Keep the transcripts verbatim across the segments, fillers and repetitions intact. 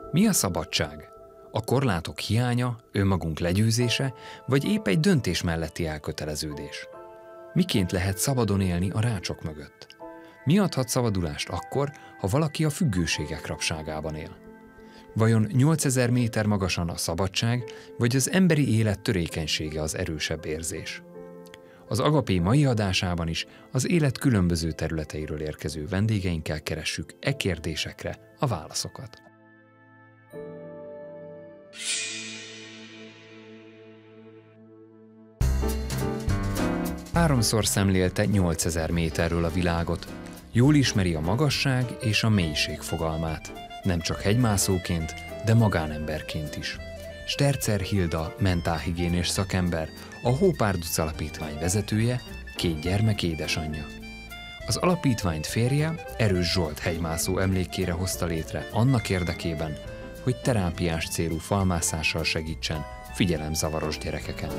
Mi a szabadság? A korlátok hiánya, önmagunk legyőzése, vagy épp egy döntés melletti elköteleződés? Miként lehet szabadon élni a rácsok mögött? Mi adhat szabadulást akkor, ha valaki a függőségek rabságában él? Vajon nyolcezer méter magasan a szabadság, vagy az emberi élet törékenysége az erősebb érzés? Az Agapé mai adásában is az élet különböző területeiről érkező vendégeinkkel keressük e kérdésekre a válaszokat. Háromszor szemlélte nyolcezer méterről a világot. Jól ismeri a magasság és a mélység fogalmát. Nem csak hegymászóként, de magánemberként is. Sterzer Hilda mentálhigiénés szakember, a Hópárduc Alapítvány vezetője, két gyermek édesanyja. Az alapítványt férje, Erős Zsolt hegymászó emlékére hozta létre annak érdekében, hogy terápiás célú falmászással segítsen figyelemzavaros gyerekeken.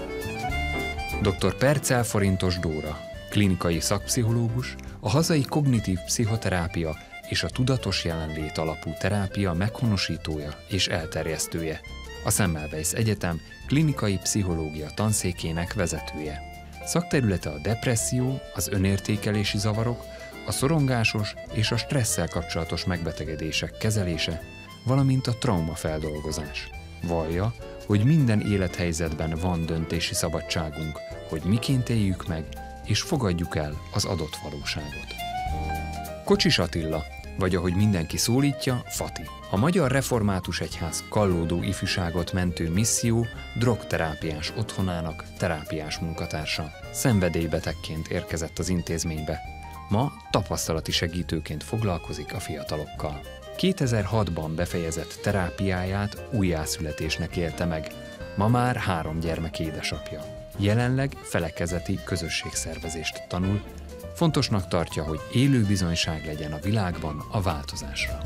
doktor Percel Forintos Dóra, klinikai szakpszichológus, a hazai kognitív pszichoterápia és a tudatos jelenlét alapú terápia meghonosítója és elterjesztője, a Semmelweis Egyetem klinikai pszichológia tanszékének vezetője. Szakterülete a depresszió, az önértékelési zavarok, a szorongásos és a stresszel kapcsolatos megbetegedések kezelése, valamint a traumafeldolgozás. Vallja, hogy minden élethelyzetben van döntési szabadságunk, hogy miként éljük meg, és fogadjuk el az adott valóságot. Kocsis Attila, vagy ahogy mindenki szólítja, Fati. A Magyar Református Egyház kallódó ifjúságot mentő misszió drogterápiás otthonának terápiás munkatársa. Szenvedélybetegként érkezett az intézménybe. Ma tapasztalati segítőként foglalkozik a fiatalokkal. kétezer-hatban befejezett terápiáját újjászületésnek élte meg. Ma már három gyermek édesapja. Jelenleg felekezeti közösségszervezést tanul. Fontosnak tartja, hogy élő bizonyság legyen a világban a változásra.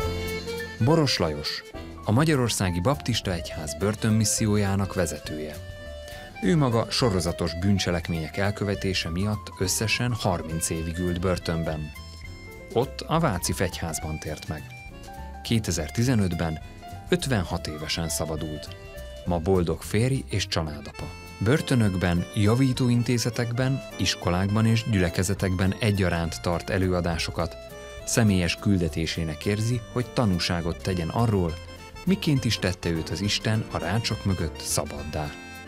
Boros Lajos, a Magyarországi Baptista Egyház börtönmissziójának vezetője. Ő maga sorozatos bűncselekmények elkövetése miatt összesen harminc évig ült börtönben. Ott a Váci Fegyházban tért meg. kétezer-tizenötben ötvenhat évesen szabadult. Ma boldog férj és családapa. Börtönökben, javítóintézetekben, iskolákban és gyülekezetekben egyaránt tart előadásokat. Személyes küldetésének érzi, hogy tanúságot tegyen arról, miként is tette őt az Isten a rácsok mögött szabaddá.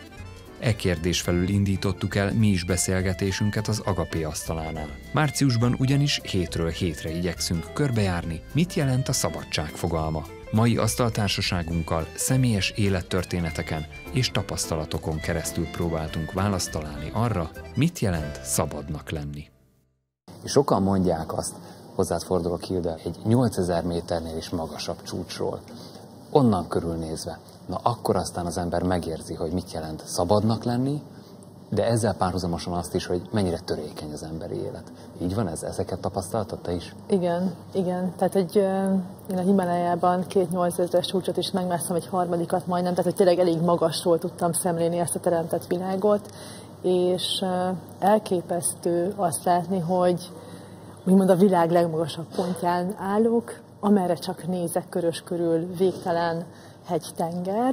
E kérdés felül indítottuk el mi is beszélgetésünket az Agapé asztalánál. Márciusban ugyanis hétről hétre igyekszünk körbejárni, mit jelent a szabadság fogalma. Mai asztaltársaságunkkal személyes élettörténeteken és tapasztalatokon keresztül próbáltunk választ találni arra, mit jelent szabadnak lenni. Sokan mondják azt, hozzád fordulok, Hilda, egy nyolcezer méternél is magasabb csúcsról. Onnan körülnézve, na akkor aztán az ember megérzi, hogy mit jelent szabadnak lenni, de ezzel párhuzamosan azt is, hogy mennyire törékeny az emberi élet. Így van ez? Ezeket tapasztaltad te is? Igen, igen. Tehát egy, én a Himalájában két nyolcezres csúcsot is megmásztam, egy harmadikat majdnem, tehát hogy tényleg elég magasról tudtam szemlélni ezt a teremtett világot, és elképesztő azt látni, hogy úgymond a világ legmagasabb pontján állok, amerre csak nézek körös körül végtelen hegy-tenger,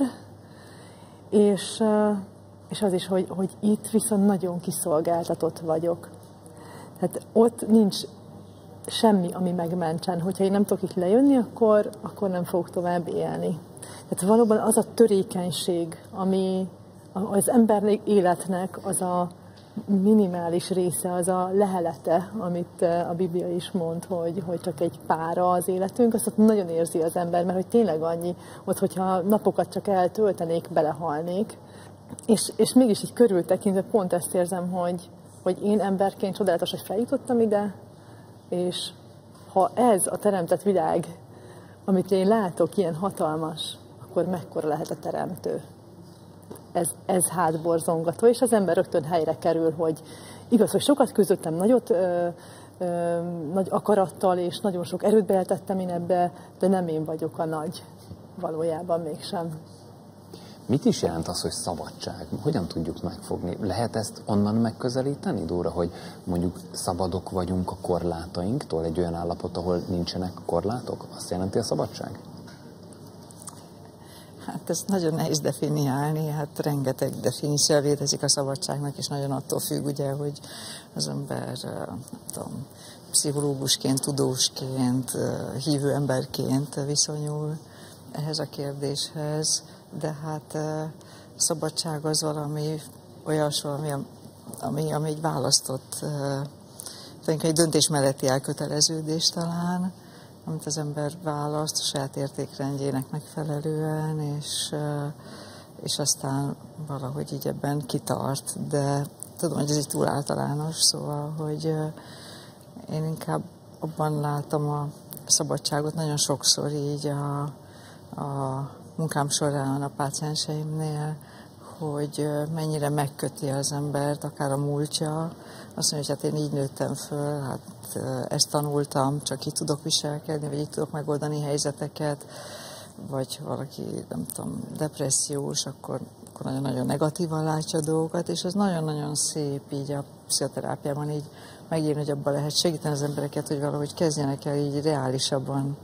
és, és az is, hogy, hogy itt viszont nagyon kiszolgáltatott vagyok. Tehát ott nincs semmi, ami megmentsen. Hogyha én nem tudok itt lejönni, akkor, akkor nem fogok tovább élni. Tehát valóban az a törékenység, ami az ember életnek az a minimális része, az a lehelete, amit a Biblia is mond, hogy, hogy csak egy pára az életünk, azt nagyon érzi az ember, mert hogy tényleg annyi, ott, hogyha napokat csak eltöltenék, belehalnék. És, és mégis így körültekintve pont ezt érzem, hogy, hogy én emberként csodálatos, hogy feljutottam ide, és ha ez a teremtett világ, amit én látok, ilyen hatalmas, akkor mekkora lehet a teremtő. Ez, ez hátborzongató, és az ember rögtön helyre kerül, hogy igaz, hogy sokat küzdöttem, nagyot, ö, ö, nagy akarattal, és nagyon sok erőt beletettem én ebbe, de nem én vagyok a nagy, valójában mégsem. Mit is jelent az, hogy szabadság? Hogyan tudjuk megfogni? Lehet ezt onnan megközelíteni, Dóra, hogy mondjuk szabadok vagyunk a korlátainktól, egy olyan állapot, ahol nincsenek korlátok? Azt jelenti a szabadság? Hát ez nagyon nehéz definiálni, hát rengeteg definíció létezik a szabadságnak, és nagyon attól függ, ugye, hogy az ember, nem tudom, pszichológusként, tudósként, hívő emberként viszonyul ehhez a kérdéshez, de hát szabadság az valami olyas, valami, ami, ami egy választott, tulajdonképpen egy döntés melletti elköteleződés talán, amit az ember választ a saját értékrendjének megfelelően, és, és aztán valahogy így ebben kitart, de tudom, hogy ez így túl általános, szóval, hogy én inkább abban látom a szabadságot nagyon sokszor így a, a munkám során a pácienseimnél, hogy mennyire megköti az embert, akár a múltja. Azt mondja, hogy hát én így nőttem föl, hát ezt tanultam, csak így tudok viselkedni, vagy így tudok megoldani helyzeteket, vagy valaki, nem tudom, depressziós, akkor, akkor nagyon-nagyon negatívan látja a dolgokat, és ez nagyon-nagyon szép így a pszichoterápiában így megírni, hogy abban lehet segíteni az embereket, hogy valahogy kezdjenek el így reálisabban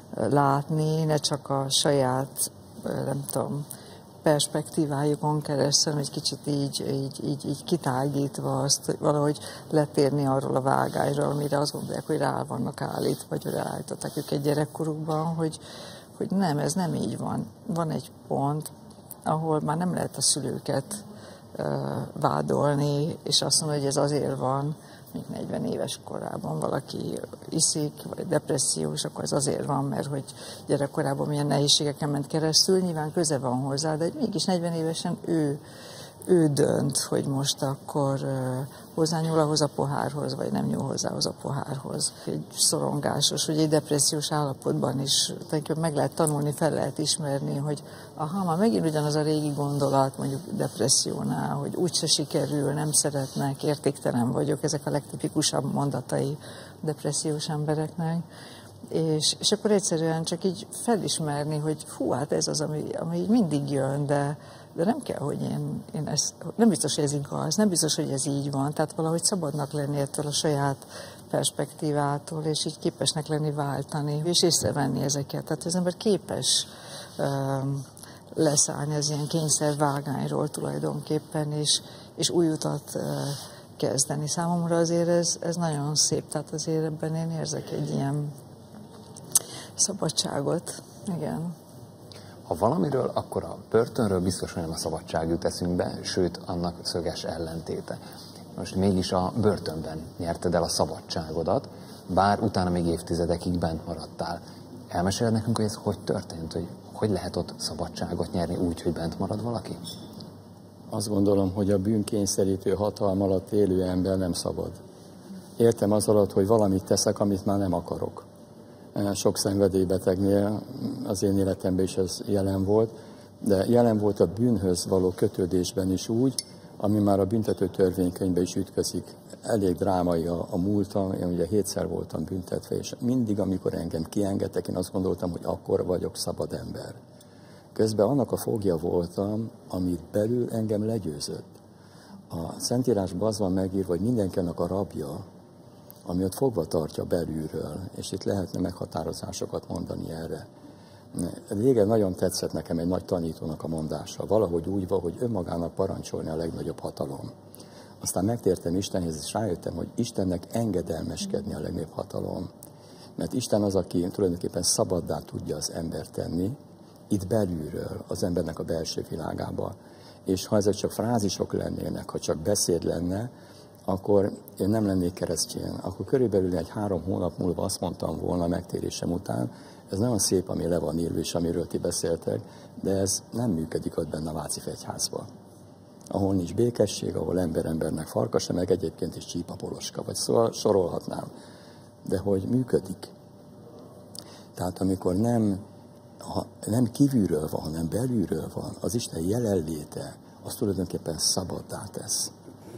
látni, ne csak a saját, nem tudom, perspektívájukon keresztül, hogy kicsit így, így, így, így kitágítva azt, hogy valahogy letérni arról a vágályról, amire azt gondolják, hogy rá vannak állítva, vagy ráállították őket gyerekkorukban, hogy, hogy nem, ez nem így van. Van egy pont, ahol már nem lehet a szülőket uh, vádolni, és azt mondani, hogy ez azért van, még negyven éves korában valaki iszik, vagy depressziós, akkor ez azért van, mert hogy gyerekkorában milyen nehézségeken ment keresztül, nyilván köze van hozzá, de mégis negyven évesen ő, ő dönt, hogy most akkor uh, hozzányúl ahhoz a pohárhoz, vagy nem nyúl hozzához a pohárhoz. Egy szorongásos, vagy egy depressziós állapotban is meg lehet tanulni, fel lehet ismerni, hogy aha, már megint ugyanaz a régi gondolat, mondjuk depressziónál, hogy úgyse sikerül, nem szeretnek, értéktelen vagyok, ezek a legtipikusabb mondatai depressziós embereknek. És, és akkor egyszerűen csak így felismerni, hogy hú, hát ez az, ami, ami így mindig jön, de, de nem kell, hogy én, én ezt, nem biztos, hogy ez igaz, nem biztos, hogy ez így van, tehát valahogy szabadnak lenni ettől a saját perspektívától, és így képesnek lenni váltani, és észrevenni ezeket. Tehát az ember képes um, leszállni az ilyen kényszervágányról tulajdonképpen, és, és új utat uh, kezdeni. Számomra azért ez, ez nagyon szép, tehát azért ebben én érzek egy ilyen szabadságot, igen. Ha valamiről, akkor a börtönről biztos, hogy nem a szabadság jut eszünkbe, sőt, annak szöges ellentéte. Most mégis a börtönben nyerted el a szabadságodat, bár utána még évtizedekig bent maradtál. Elmeséled nekünk, hogy ez hogy történt, hogy hogy lehet ott szabadságot nyerni úgy, hogy bent marad valaki? Azt gondolom, hogy a bűnkényszerítő hatalma alatt élő ember nem szabad. Értem az alatt, hogy valamit teszek, amit már nem akarok. Sok szenvedélybetegnél az én életemben is ez jelen volt, de jelen volt a bűnhöz való kötődésben is úgy, ami már a büntető törvénykönyvben is ütközik. Elég drámai a, a múltam, én ugye hétszer voltam büntetve, és mindig, amikor engem kiengedtek, én azt gondoltam, hogy akkor vagyok szabad ember. Közben annak a fogja voltam, amit belül engem legyőzött. A Szentírásban az van megírva, hogy mindenki annak a rabja, ami ott fogva tartja belülről, és itt lehetne meghatározásokat mondani erre. Régen nagyon tetszett nekem egy nagy tanítónak a mondása, valahogy úgy van, hogy önmagának parancsolni a legnagyobb hatalom. Aztán megtértem Istenhez, és rájöttem, hogy Istennek engedelmeskedni a legnagyobb hatalom. Mert Isten az, aki tulajdonképpen szabaddá tudja az embert tenni, itt belülről, az embernek a belső világába. És ha ezek csak frázisok lennének, ha csak beszéd lenne, akkor én nem lennék keresztény. Akkor körülbelül egy három hónap múlva azt mondtam volna megtérésem után, ez nagyon szép, ami le van írva, és amiről ti beszéltek, de ez nem működik ott benne a Váci Fegyházban. Ahol nincs békesség, ahol ember-embernek farkasa, meg egyébként is csípapoloska, vagy szóval sorolhatnám. De hogy működik. Tehát amikor nem, ha nem kívülről van, hanem belülről van, az Isten jelenléte, az tulajdonképpen szabaddá tesz.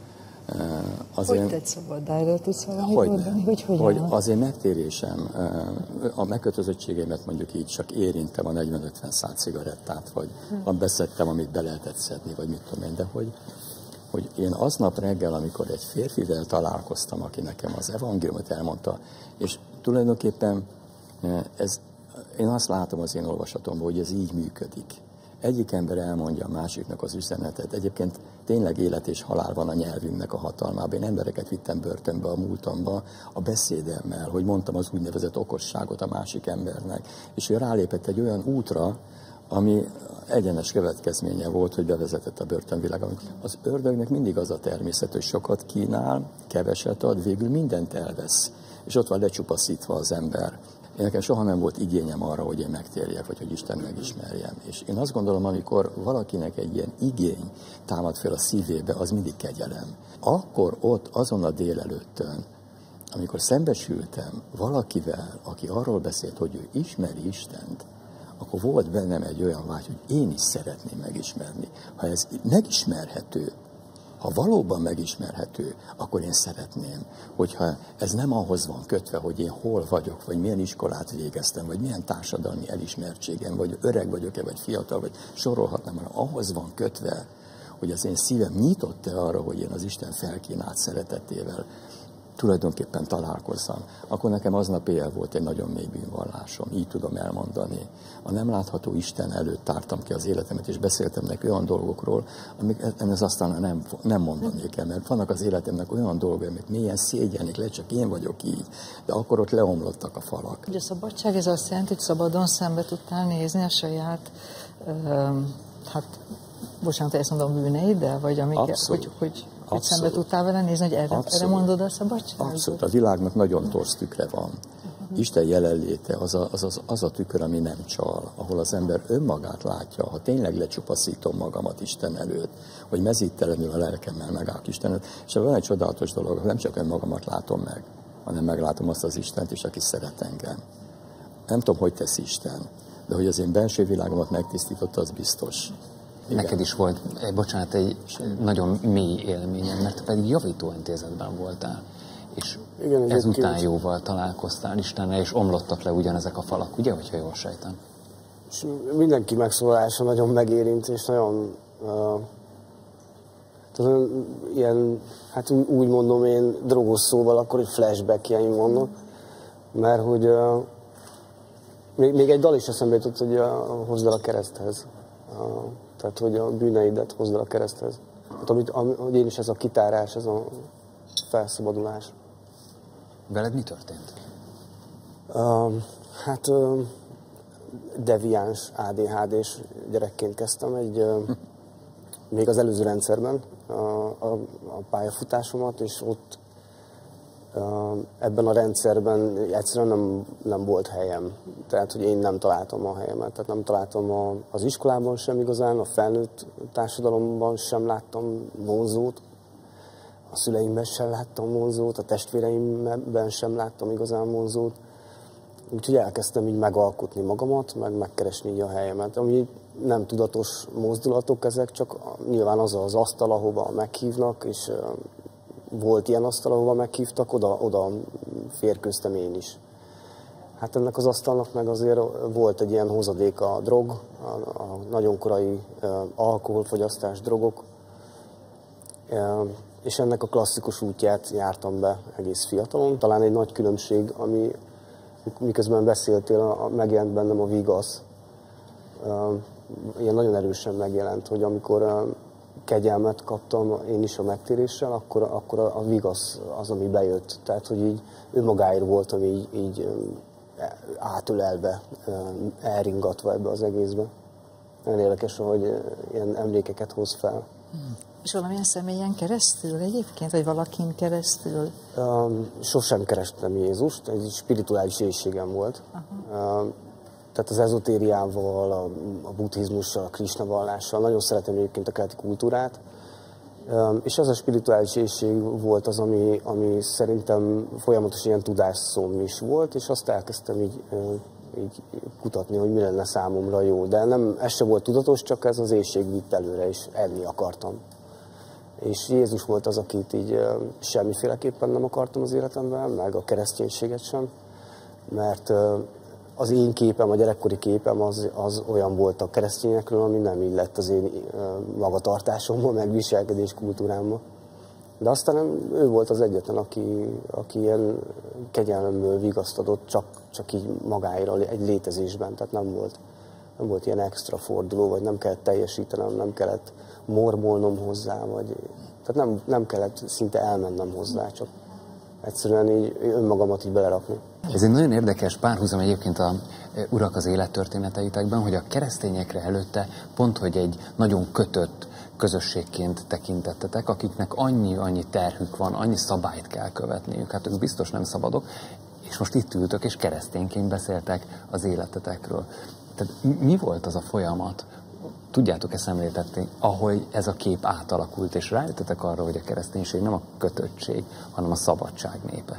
Azért, hogy tett szabaddá? Erről tudsz valamit mondani? Hogy, hogy, hogy az én megtérésem, a megkötözöttségemet mondjuk így csak érintem a negyven-ötven szál cigarettát, vagy hmm. beszedtem, amit be lehetett szedni, vagy mit tudom én, de hogy, hogy én aznap reggel, amikor egy férfivel találkoztam, aki nekem az evangéliumot elmondta, és tulajdonképpen ez, én azt látom az én olvasatomban, hogy ez így működik. egyik ember elmondja a másiknak az üzenetet. Egyébként tényleg élet és halál van a nyelvünknek a hatalmában. Én embereket vittem börtönbe a múltamban a beszédemmel, hogy mondtam az úgynevezett okosságot a másik embernek. És ő rálépett egy olyan útra, ami egyenes következménye volt, hogy bevezetett a börtönvilágba. Az ördögnek mindig az a természet, hogy sokat kínál, keveset ad, végül mindent elvesz. És ott van lecsupaszítva az ember. Én nekem soha nem volt igényem arra, hogy én megtérjek, vagy hogy Isten megismerjem. És én azt gondolom, amikor valakinek egy ilyen igény támad fel a szívébe, az mindig kegyelem. Akkor ott, azon a délelőttön, amikor szembesültem valakivel, aki arról beszélt, hogy ő ismeri Istent, akkor volt bennem egy olyan vágy, hogy én is szeretném megismerni. Ha ez megismerhető, ha valóban megismerhető, akkor én szeretném, hogyha ez nem ahhoz van kötve, hogy én hol vagyok, vagy milyen iskolát végeztem, vagy milyen társadalmi elismertségem, vagy öreg vagyok-e, vagy fiatal, vagy sorolhatnám, hanem ahhoz van kötve, hogy az én szívem nyitott-e arra, hogy én az Isten felkínált szeretetével tulajdonképpen találkozzam, akkor nekem aznap éjjel volt egy nagyon mély bűnvallásom, így tudom elmondani. A nem látható Isten előtt tártam ki az életemet, és beszéltem neki olyan dolgokról, amik ez aztán nem, nem mondanék el, mert vannak az életemnek olyan dolgok, amik mélyen szégyelnék le, csak én vagyok így, de akkor ott leomlottak a falak. Ugye a szabadság, ez azt jelenti, hogy szabadon szembe tudtál nézni a saját, um, hát, bocsánat, ezt mondom, bűneiddel, vagy amik, hogy, hogy, hogy szembe tudtál vele nézni, hogy erre, erre mondod a szabadságot? Abszolút. A világnak nagyon torz tükre van. Uh-huh. Isten jelenléte az a, az, az, az a tükör, ami nem csal, ahol az ember önmagát látja, ha tényleg lecsupaszítom magamat Isten előtt, hogy mezítelenül a lelkemmel megállok Istenet, és van egy csodálatos dolog, nem csak önmagamat látom meg, hanem meglátom azt az Istent is, aki szeret engem. Nem tudom, hogy tesz Isten, de hogy az én belső világomat megtisztította, az biztos. Igen. Neked is volt, eh, bocsánat, egy nagyon mély élményem, mert pedig javítóintézetben voltál, és igen, ezután jóval találkoztál Istennel, és omlottak le ugyanezek a falak, ugye, hogyha jól sejtem? És mindenki megszólalása nagyon megérint, és nagyon, uh, tehát ilyen, hát úgy, úgy mondom én drogos szóval, akkor egy flashbackjeim vannak, mert hogy uh, még, még egy dal is eszembe jutott, hogy uh, hozd el a kereszthez. Uh, Tehát, hogy a bűneidet hozd el a kereszthez. Hát, amit, hogy én is ez a kitárás, ez a felszabadulás. Veled mi történt? Uh, hát uh, deviáns, á dé há dés gyerekként kezdtem egy, uh, még az előző rendszerben uh, a, a pályafutásomat, és ott uh, ebben a rendszerben egyszerűen nem, nem volt helyem. Tehát, hogy én nem találtam a helyemet. Tehát nem találtam a, az iskolában sem igazán, a felnőtt társadalomban sem láttam vonzót, a szüleimben sem láttam vonzót, a testvéreimben sem láttam igazán vonzót. Úgyhogy elkezdtem így megalkotni magamat, meg megkeresni így a helyemet. Ami nem tudatos mozdulatok ezek, csak nyilván az az asztal, ahova meghívnak, és volt ilyen asztal, ahova meghívtak, oda, oda férkőztem én is. Hát ennek az asztalnak meg azért volt egy ilyen hozadéka a drog, a, a nagyon korai uh, alkoholfogyasztás, drogok, uh, és ennek a klasszikus útját jártam be egész fiatalon. Talán egy nagy különbség, ami miközben beszéltél, a, a, megjelent bennem a vigasz. Uh, ilyen nagyon erősen megjelent, hogy amikor uh, kegyelmet kaptam én is a megtéréssel, akkor, akkor a, a vigasz az, ami bejött. Tehát, hogy így önmagáért voltam így, így átölelve, elringatva ebbe az egészbe. Nagyon érdekes, hogy ilyen emlékeket hoz fel. Hmm. És valamilyen személyen keresztül egyébként, vagy valakin keresztül? Um, sosem kerestem Jézust, egy spirituális éhségem volt. Um, tehát az ezotériával, a, a buddhizmussal, a Krisna vallással, nagyon szeretem egyébként a keleti kultúrát. Um, és ez a spirituális éhség volt az, ami, ami szerintem folyamatos ilyen tudásszóm is volt, és azt elkezdtem így, uh, így kutatni, hogy mi lenne számomra jó. De nem, ez sem volt tudatos, csak ez az éhség vitt előre, és enni akartam. És Jézus volt az, akit így uh, semmiféleképpen nem akartam az életemben, meg a kereszténységet sem, mert uh, az én képem, a gyerekkori képem az, az olyan volt a keresztényekről, ami nem illett az én uh, magatartásommal, meg viselkedés kultúrámmal. De aztán ő volt az egyetlen, aki, aki ilyen kegyelmemből vigaszt adott, csak, csak így magáira egy létezésben, tehát nem volt nem volt ilyen extra forduló, vagy nem kellett teljesítenem, nem kellett mormolnom hozzá, vagy tehát nem, nem kellett szinte elmennem hozzá, csak egyszerűen így önmagamat így belerakni. Ez egy nagyon érdekes párhuzam egyébként a urak az élettörténeteitekben, hogy a keresztényekre előtte pont, hogy egy nagyon kötött közösségként tekintettetek, akiknek annyi-annyi terhük van, annyi szabályt kell követniük, hát ők biztos nem szabadok, és most itt ültök, és keresztényként beszéltek az életetekről. Tehát mi volt az a folyamat, tudjátok-e szemléltetni, ahogy ez a kép átalakult, és rájöttetek arra, hogy a kereszténység nem a kötöttség, hanem a szabadság népe?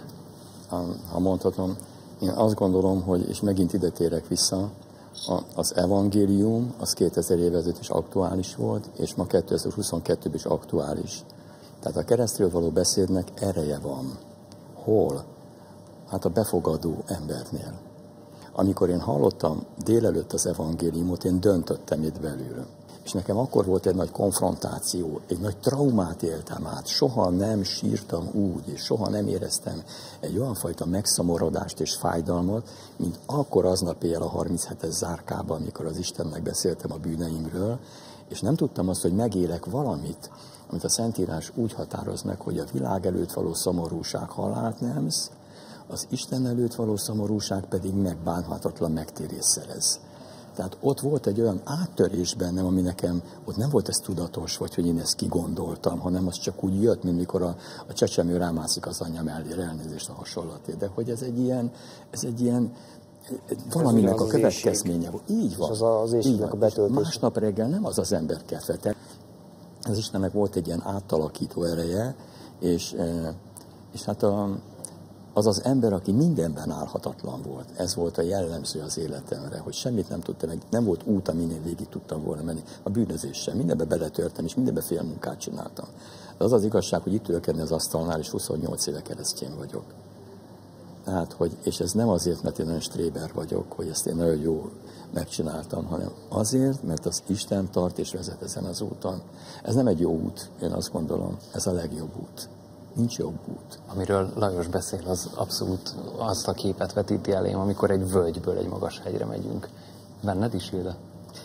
Ha mondhatom, én azt gondolom, hogy, és megint ide térek vissza, az evangélium az kétezer évvel ezelőtt is aktuális volt, és ma kétezer-huszonkettőben is aktuális. Tehát a keresztről való beszédnek ereje van. Hol? Hát a befogadó embernél. Amikor én hallottam délelőtt az evangéliumot, én döntöttem itt belül. És nekem akkor volt egy nagy konfrontáció, egy nagy traumát éltem át. Soha nem sírtam úgy, és soha nem éreztem egy olyan fajta megszomorodást és fájdalmat, mint akkor aznap éjjel a harminchetes zárkában, amikor az Istennek beszéltem a bűneimről, és nem tudtam azt, hogy megélek valamit, amit a Szentírás úgy határoz meg, hogy a világ előtt való szomorúság halált nemz, az Isten előtt való szomorúság pedig megbánhatatlan megtérés szerez. Tehát ott volt egy olyan áttörés bennem, ami nekem, ott nem volt ez tudatos, vagy hogy én ezt kigondoltam, hanem az csak úgy jött, mint mikor a, a csecsemő rámászik az anyja mellére, elnézést a hasonlatért. De hogy ez egy ilyen, ez egy ilyen valaminek a következménye volt. Így van. És az az éjségnek a betöltés. Másnap reggel nem az az ember kefete. Az Istennek volt egy ilyen áttalakító ereje, és, és hát a az az ember, aki mindenben állhatatlan volt. Ez volt a jellemző az életemre, hogy semmit nem tudtam, meg nem volt út, amin én végig tudtam volna menni. A bűnözés sem. Mindenbe beletörtem, és mindenbe félmunkát csináltam. De az az igazság, hogy itt ülök ennél az asztalnál, és huszonnyolc éve keresztény vagyok. Tehát, hogy, és ez nem azért, mert én nagyon stréber vagyok, hogy ezt én nagyon jól megcsináltam, hanem azért, mert az Isten tart és vezet ezen az úton. Ez nem egy jó út, én azt gondolom, ez a legjobb út. Nincs jobb út. Amiről Lajos beszél, az abszolút azt a képet vetíti elém, amikor egy völgyből egy magas hegyre megyünk. Benned is, Hilda?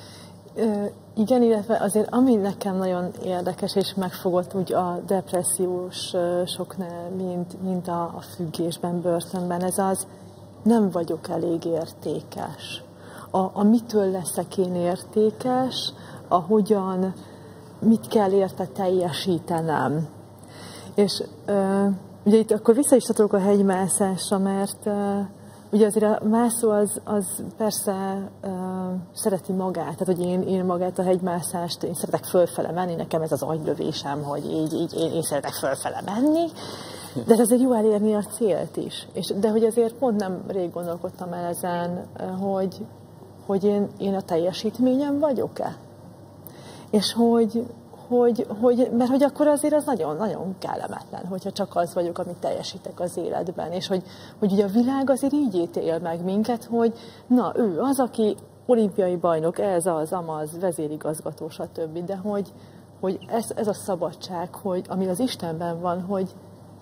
Igen, illetve azért ami nekem nagyon érdekes és megfogott úgy a depressziós soknál, mint, mint a, a függésben, börtönben, ez az, nem vagyok elég értékes. A, a mitől leszek én értékes, a hogyan, mit kell érte teljesítenem. És uh, ugye itt akkor vissza is csatolok a hegymászásra, mert uh, ugye azért a mászó az, az persze uh, szereti magát, tehát hogy én, én magát a hegymászást, én szeretek fölfele menni, nekem ez az agylövésem, hogy így, így én, én szeretek fölfele menni, de azért jó elérni a célt is. És, de hogy azért pont nem rég gondolkodtam el ezen, hogy, hogy én, én a teljesítményem vagyok-e? És hogy Hogy, hogy, mert hogy akkor azért az nagyon-nagyon kellemetlen, hogyha csak az vagyok, amit teljesítek az életben. És hogy, hogy ugye a világ azért így ítél meg minket, hogy na, ő az, aki olimpiai bajnok, ez az, amaz, vezérigazgató, stb. De hogy, hogy ez, ez a szabadság, hogy, ami az Istenben van, hogy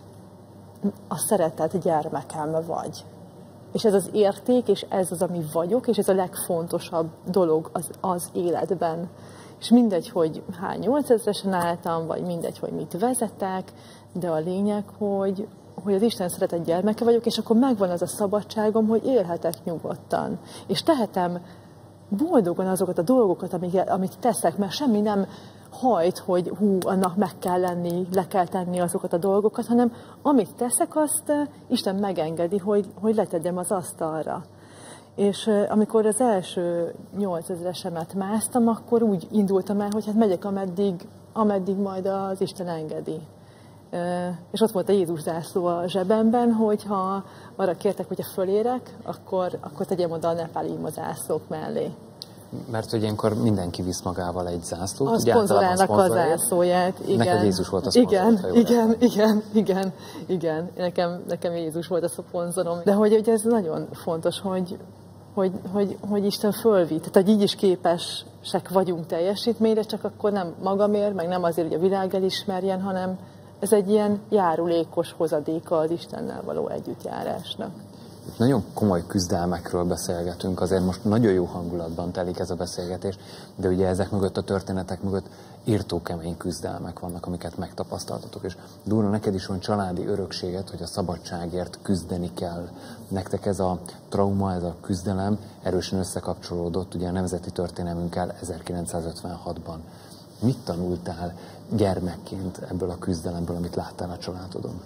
a szeretet gyermekem vagy. És ez az érték, és ez az, ami vagyok, és ez a legfontosabb dolog az, az életben. És mindegy, hogy hány nyolcezresen álltam, vagy mindegy, hogy mit vezetek, de a lényeg, hogy, hogy az Isten szeretett gyermeke vagyok, és akkor megvan az a szabadságom, hogy élhetek nyugodtan. És tehetem boldogan azokat a dolgokat, amit, amit teszek, mert semmi nem hajt, hogy hú, annak meg kell lenni, le kell tenni azokat a dolgokat, hanem amit teszek, azt Isten megengedi, hogy, hogy letegyem az asztalra. És amikor az első nyolcezresemet másztam, akkor úgy indultam el, hogy hát megyek, ameddig, ameddig majd az Isten engedi. És ott volt a Jézus zászló a zsebemben, hogyha arra kértek, hogyha fölérek, akkor, akkor tegyem oda a nepáli zászlók mellé. Mert hogy ilyenkor mindenki visz magával egy zászlót. A szponzorának a zászlóját, igen. Neked Jézus volt a szponzor. Igen, igen, igen, igen, igen. Nekem, nekem Jézus volt a szponzorom. De hogy, hogy ez nagyon fontos, hogy Hogy, hogy, hogy Isten fölvitt. Tehát, hogy így is képesek vagyunk teljesítményre, csak akkor nem magamért, meg nem azért, hogy a világ elismerjen, hanem ez egy ilyen járulékos hozadéka az Istennel való együttjárásnak. Nagyon komoly küzdelmekről beszélgetünk, azért most nagyon jó hangulatban telik ez a beszélgetés, de ugye ezek mögött, a történetek mögött írtó kemény küzdelmek vannak, amiket megtapasztaltatok. És Dóra, neked is van családi örökséget, hogy a szabadságért küzdeni kell. Nektek ez a trauma, ez a küzdelem erősen összekapcsolódott ugye a nemzeti történelmünkkel ezerkilencszázötvenhatban. Mit tanultál gyermekként ebből a küzdelemből, amit láttál a családodon?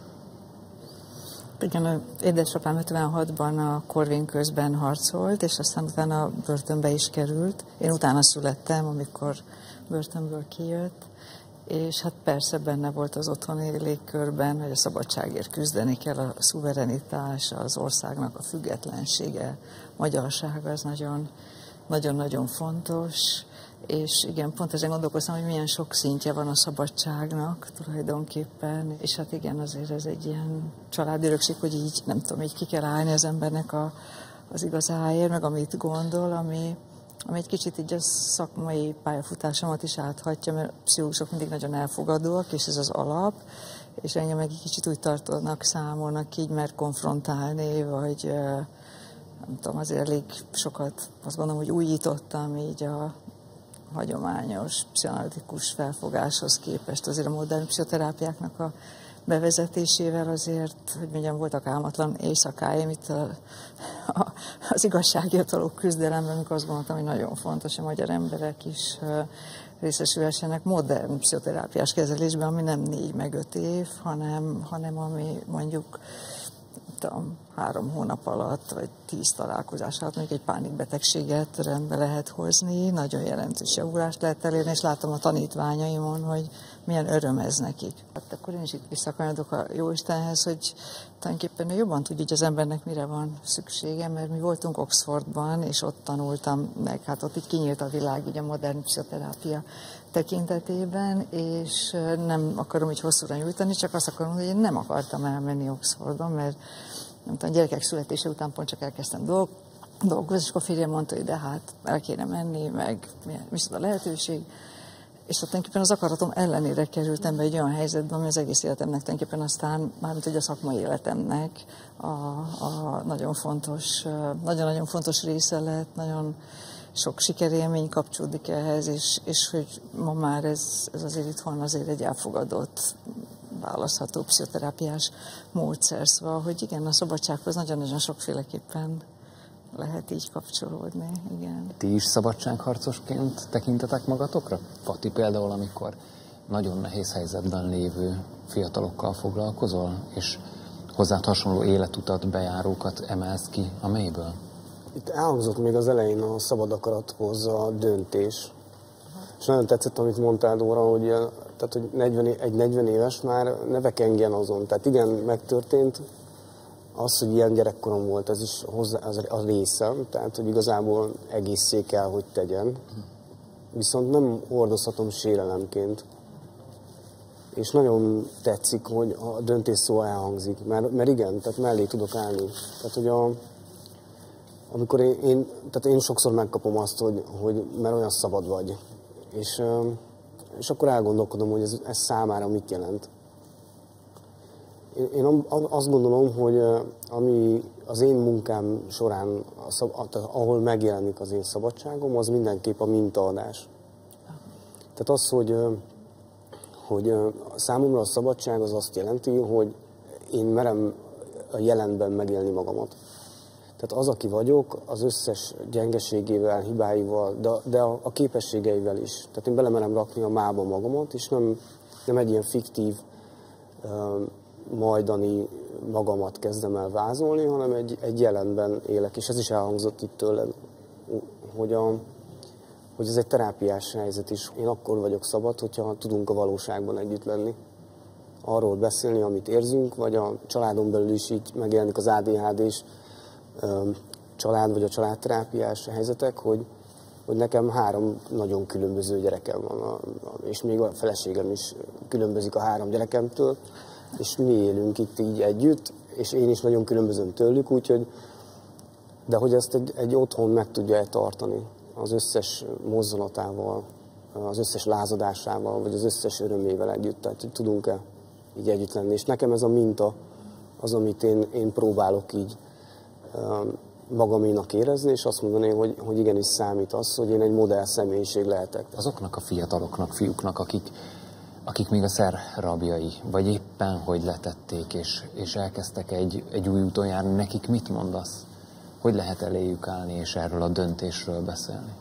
Igen, édesapám ötvenhatban a Korvin közben harcolt, és aztán utána börtönbe is került. Én utána születtem, amikor börtönből kijött, és hát persze benne volt az otthoni légkörben, hogy a szabadságért küzdeni kell, a szuverenitás, az országnak a függetlensége, magyarsága, az nagyon, nagyon-nagyon fontos. És igen, pont ezen gondolkoztam, hogy milyen sok szintje van a szabadságnak tulajdonképpen, és hát igen, azért ez egy ilyen családörökség, hogy így, nem tudom, így ki kell állni az embernek a, az igazáért, meg amit gondol, ami, ami egy kicsit így a szakmai pályafutásomat is áthatja, mert a pszichológusok mindig nagyon elfogadóak, és ez az alap, és engem meg egy kicsit úgy tartanak számolnak, így mer konfrontálni, vagy nem tudom, azért elég sokat, azt gondolom, hogy újítottam így a hagyományos pszichoanalitikus felfogáshoz képest. Azért a modern pszichoterápiáknak a bevezetésével azért, hogy mondjam, voltak álmatlan éjszakáim itt a, a, az igazságért való küzdelemben, amikor azt gondoltam, hogy nagyon fontos, hogy a magyar emberek is részesülhessenek modern pszichoterápiás kezelésben, ami nem négy meg öt év, hanem, hanem ami mondjuk tudom, három hónap alatt, vagy tíz találkozás alatt mondjuk egy pánikbetegséget rendbe lehet hozni, nagyon jelentős javulást lehet elérni, és látom a tanítványaimon, hogy milyen öröm ez nekik. Hát akkor én is itt visszakanyodok a Jóistenhez, hogy tulajdonképpen jobban tudja, hogy az embernek mire van szüksége, mert mi voltunk Oxfordban, és ott tanultam meg, hát ott így kinyílt a világ így a modern pszichoterápia tekintetében, és nem akarom így hosszúra nyújtani, csak azt akarom, hogy én nem akartam elmenni Oxfordba, mert nem tudom, gyerekek születése után pont csak elkezdtem dolg, dolgozni, és akkor férjem mondta, hogy de hát el kéne menni, meg mi a lehetőség. És ott tulajdonképpen az akaratom ellenére kerültem be egy olyan helyzetbe, ami az egész életemnek tulajdonképpen aztán, mármint hogy a szakmai életemnek a, a nagyon fontos, nagyon-nagyon fontos része lett, nagyon sok sikerélmény kapcsolódik ehhez, és, és hogy ma már ez, ez azért itthon azért egy elfogadott, választható pszichoterápiás módszer. Szóval, hogy igen, a szabadsághoz nagyon-nagyon sokféleképpen lehet így kapcsolódni, igen. Ti is szabadságharcosként tekintetek magatokra? Fati például, amikor nagyon nehéz helyzetben lévő fiatalokkal foglalkozol, és hozzád hasonló életutat, bejárókat emelsz ki a mélyből? Itt elhangzott még az elején a szabad akarathoz a döntés. És nagyon tetszett, amit mondtál, Dóra, hogy, tehát, hogy negyven, egy negyven éves már ne vekengjen azon. Tehát igen, megtörtént. Az, hogy ilyen gyerekkorom volt, ez is hozzá, az a részem, tehát hogy igazából egészé kell, hogy tegyen. Viszont nem hordozhatom sérelemként. És nagyon tetszik, hogy a döntés szó elhangzik, mert, mert igen, tehát mellé tudok állni. Tehát, hogy a, amikor én, én, tehát én sokszor megkapom azt, hogy, hogy mert olyan szabad vagy. És, és akkor elgondolkodom, hogy ez, ez számára mit jelent. Én azt gondolom, hogy ami az én munkám során, ahol megjelenik az én szabadságom, az mindenképp a mintaadás. Tehát az, hogy, hogy számomra a szabadság az azt jelenti, hogy én merem a jelenben megélni magamat. Tehát az, aki vagyok, az összes gyengeségével, hibáival, de, de a, a képességeivel is. Tehát én belemerem rakni a mába magamat, és nem, nem egy ilyen fiktív, majdani magamat kezdem el vázolni, hanem egy, egy jelenben élek. És ez is elhangzott itt tőled, hogy, a, hogy ez egy terápiás helyzet is. Én akkor vagyok szabad, hogyha tudunk a valóságban együtt lenni. Arról beszélni, amit érzünk, vagy a családon belül is így megjelenik az á dé há dés család, vagy a családterápiás helyzetek, hogy, hogy nekem három nagyon különböző gyerekem van, és még a feleségem is különbözik a három gyerekemtől, és mi élünk itt így együtt, és én is nagyon különbözöm tőlük, úgyhogy, de hogy ezt egy, egy otthon meg tudja tartani az összes mozzanatával, az összes lázadásával, vagy az összes örömével együtt, tehát hogy tudunk-e így együtt lenni. És nekem ez a minta az, amit én, én próbálok így magaménak érezni, és azt mondani, hogy, hogy igenis számít az, hogy én egy modell személyiség lehetek. Azoknak a fiataloknak, fiúknak, akik, akik még a szer rabjai, vagy éppen hogy letették, és, és elkezdtek egy, egy új úton járni, nekik mit mondasz? Hogy lehet eléjük állni, és erről a döntésről beszélni?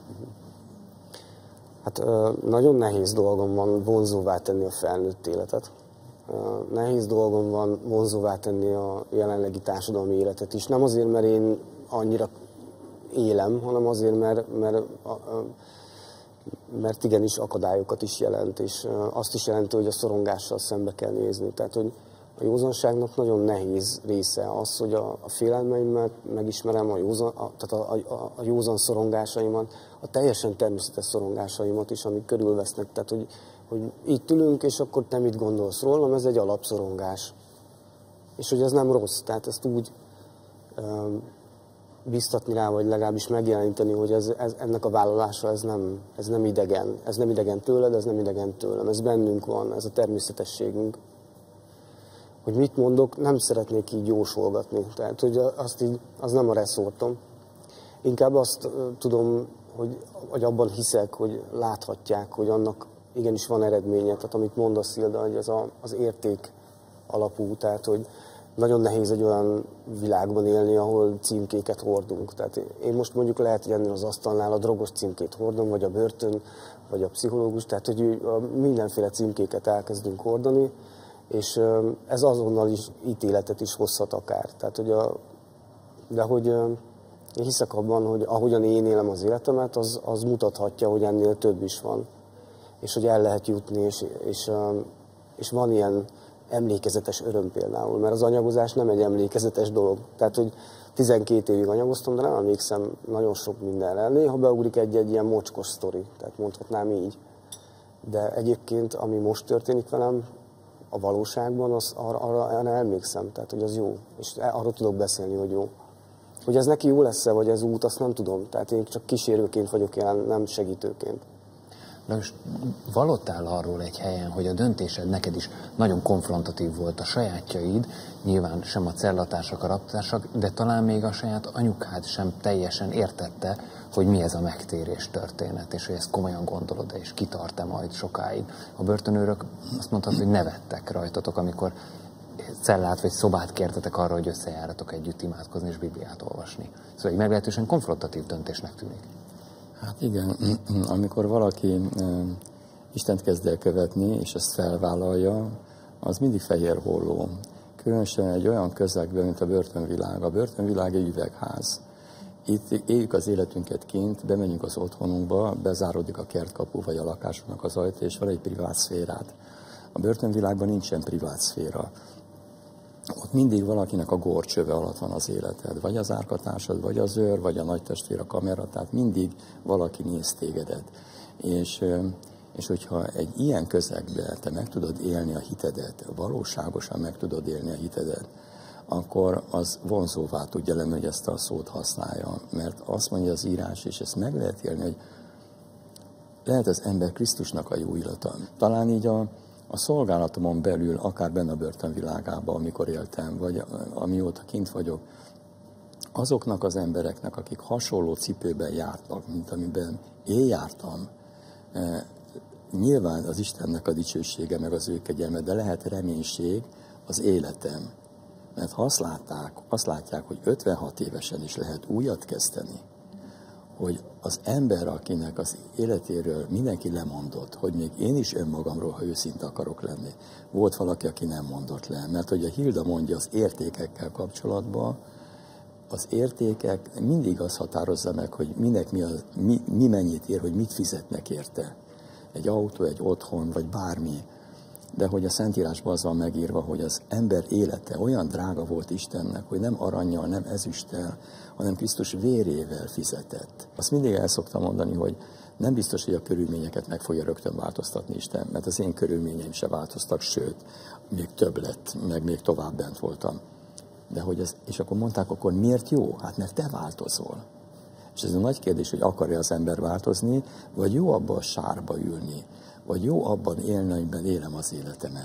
Hát nagyon nehéz dolgom van vonzóvá tenni a felnőtt életet. Nehéz dolgom van vonzóvá tenni a jelenlegi társadalmi életet is. Nem azért, mert én annyira élem, hanem azért, mert, mert, mert igenis akadályokat is jelent, és azt is jelenti, hogy a szorongással szembe kell nézni. Tehát, hogy a józanságnak nagyon nehéz része az, hogy a, a félelmeimet megismerem, a józan, a, tehát a, a, a józan szorongásaimat, a teljesen természetes szorongásaimat is, amik körülvesznek. Tehát, hogy, hogy itt ülünk, és akkor te mit gondolsz rólam, ez egy alapszorongás. És hogy ez nem rossz, tehát ezt úgy um, biztatni rá, vagy legalábbis megjeleníteni, hogy ez, ez, ennek a vállalása ez nem, ez nem idegen. Ez nem idegen tőled, ez nem idegen tőlem. Ez bennünk van, ez a természetességünk. Hogy mit mondok, nem szeretnék így jósolgatni. Tehát, hogy azt így, az nem a reszortom. Inkább azt uh, tudom, hogy, hogy abban hiszek, hogy láthatják, hogy annak igenis van eredménye. Tehát amit mondasz, Szilda, hogy ez a, az érték alapú, tehát hogy nagyon nehéz egy olyan világban élni, ahol címkéket hordunk. Tehát én most mondjuk lehet, hogy ennél az asztalnál a drogos címkét hordom, vagy a börtön, vagy a pszichológus, tehát hogy mindenféle címkéket elkezdünk hordani, és ez azonnal is ítéletet is hozhat akár. Tehát, hogy a, de hogy én hiszek abban, hogy ahogyan én élem az életemet, az, az mutathatja, hogy ennél több is van. És hogy el lehet jutni, és, és, és van ilyen emlékezetes öröm például, mert az anyagozás nem egy emlékezetes dolog. Tehát, hogy tizenkét évig anyagoztam, de nem emlékszem nagyon sok mindenre. Néha beugrik egy-egy ilyen mocskos sztori, tehát mondhatnám így. De egyébként, ami most történik velem, a valóságban, az, arra, arra emlékszem, tehát, hogy az jó. És arról tudok beszélni, hogy jó. Hogy ez neki jó lesz-e, vagy ez út, azt nem tudom. Tehát én csak kísérőként vagyok jelen, nem segítőként. De most vallottál arról egy helyen, hogy a döntésed neked is nagyon konfrontatív volt, a sajátjaid, nyilván sem a cellatársak, a raptársak, de talán még a saját anyukád sem teljesen értette, hogy mi ez a megtérés történet, és hogy ezt komolyan gondolod-e, és kitart-e majd sokáig. A börtönőrök azt mondtad, hogy nevettek rajtatok, amikor cellát vagy szobát kértetek arra, hogy összejáratok együtt imádkozni és Bibliát olvasni. Szóval egy meglehetősen konfrontatív döntésnek tűnik. Hát igen, amikor valaki Istent kezd el követni, és ezt felvállalja, az mindig fehér holló. Különösen egy olyan közegben, mint a börtönvilág. A börtönvilág egy üvegház. Itt éljük az életünket kint, bemegyünk az otthonunkba, bezáródik a kertkapu vagy a lakásunknak az ajtó, és van egy privát szférád. A börtönvilágban nincsen privát szféra. Ott mindig valakinek a górcsöve alatt van az életed. Vagy az árkatársad, vagy az őr, vagy a nagytestvér, a kamera, tehát mindig valaki néz tégedet. És, és hogyha egy ilyen közegben te meg tudod élni a hitedet, valóságosan meg tudod élni a hitedet, akkor az vonzóvá tudja lenni, hogy ezt a szót használja. Mert azt mondja az írás, és ezt meg lehet élni, hogy lehet az ember Krisztusnak a jó illata. Talán így a A szolgálatomon belül, akár benne a börtönvilágában, amikor éltem, vagy amióta kint vagyok, azoknak az embereknek, akik hasonló cipőben jártak, mint amiben én jártam, eh, nyilván az Istennek a dicsősége, meg az ő kegyelme, de lehet reménység az életem. Mert ha azt látták, azt látják, hogy ötvenhat évesen is lehet újat kezdeni, hogy az ember, akinek az életéről mindenki lemondott, hogy még én is önmagamról, ha őszinte akarok lenni, volt valaki, aki nem mondott le. Mert hogy a Hilda mondja az értékekkel kapcsolatban, az értékek mindig azt határozza meg, hogy minek mi, az, mi, mi mennyit ér, hogy mit fizetnek érte. Egy autó, egy otthon, vagy bármi. De hogy a Szentírásban az van megírva, hogy az ember élete olyan drága volt Istennek, hogy nem arannyal, nem ezüsttel, hanem Krisztus vérével fizetett. Azt mindig el szoktam mondani, hogy nem biztos, hogy a körülményeket meg fogja rögtön változtatni Isten, mert az én körülményeim se változtak, sőt, még több lett, meg még tovább bent voltam. De hogy ez, és akkor mondták, akkor miért jó? Hát mert te változol. És ez a nagy kérdés, hogy akar-e az ember változni, vagy jó abban a sárba ülni, vagy jó abban élni, amiben élem az életemet.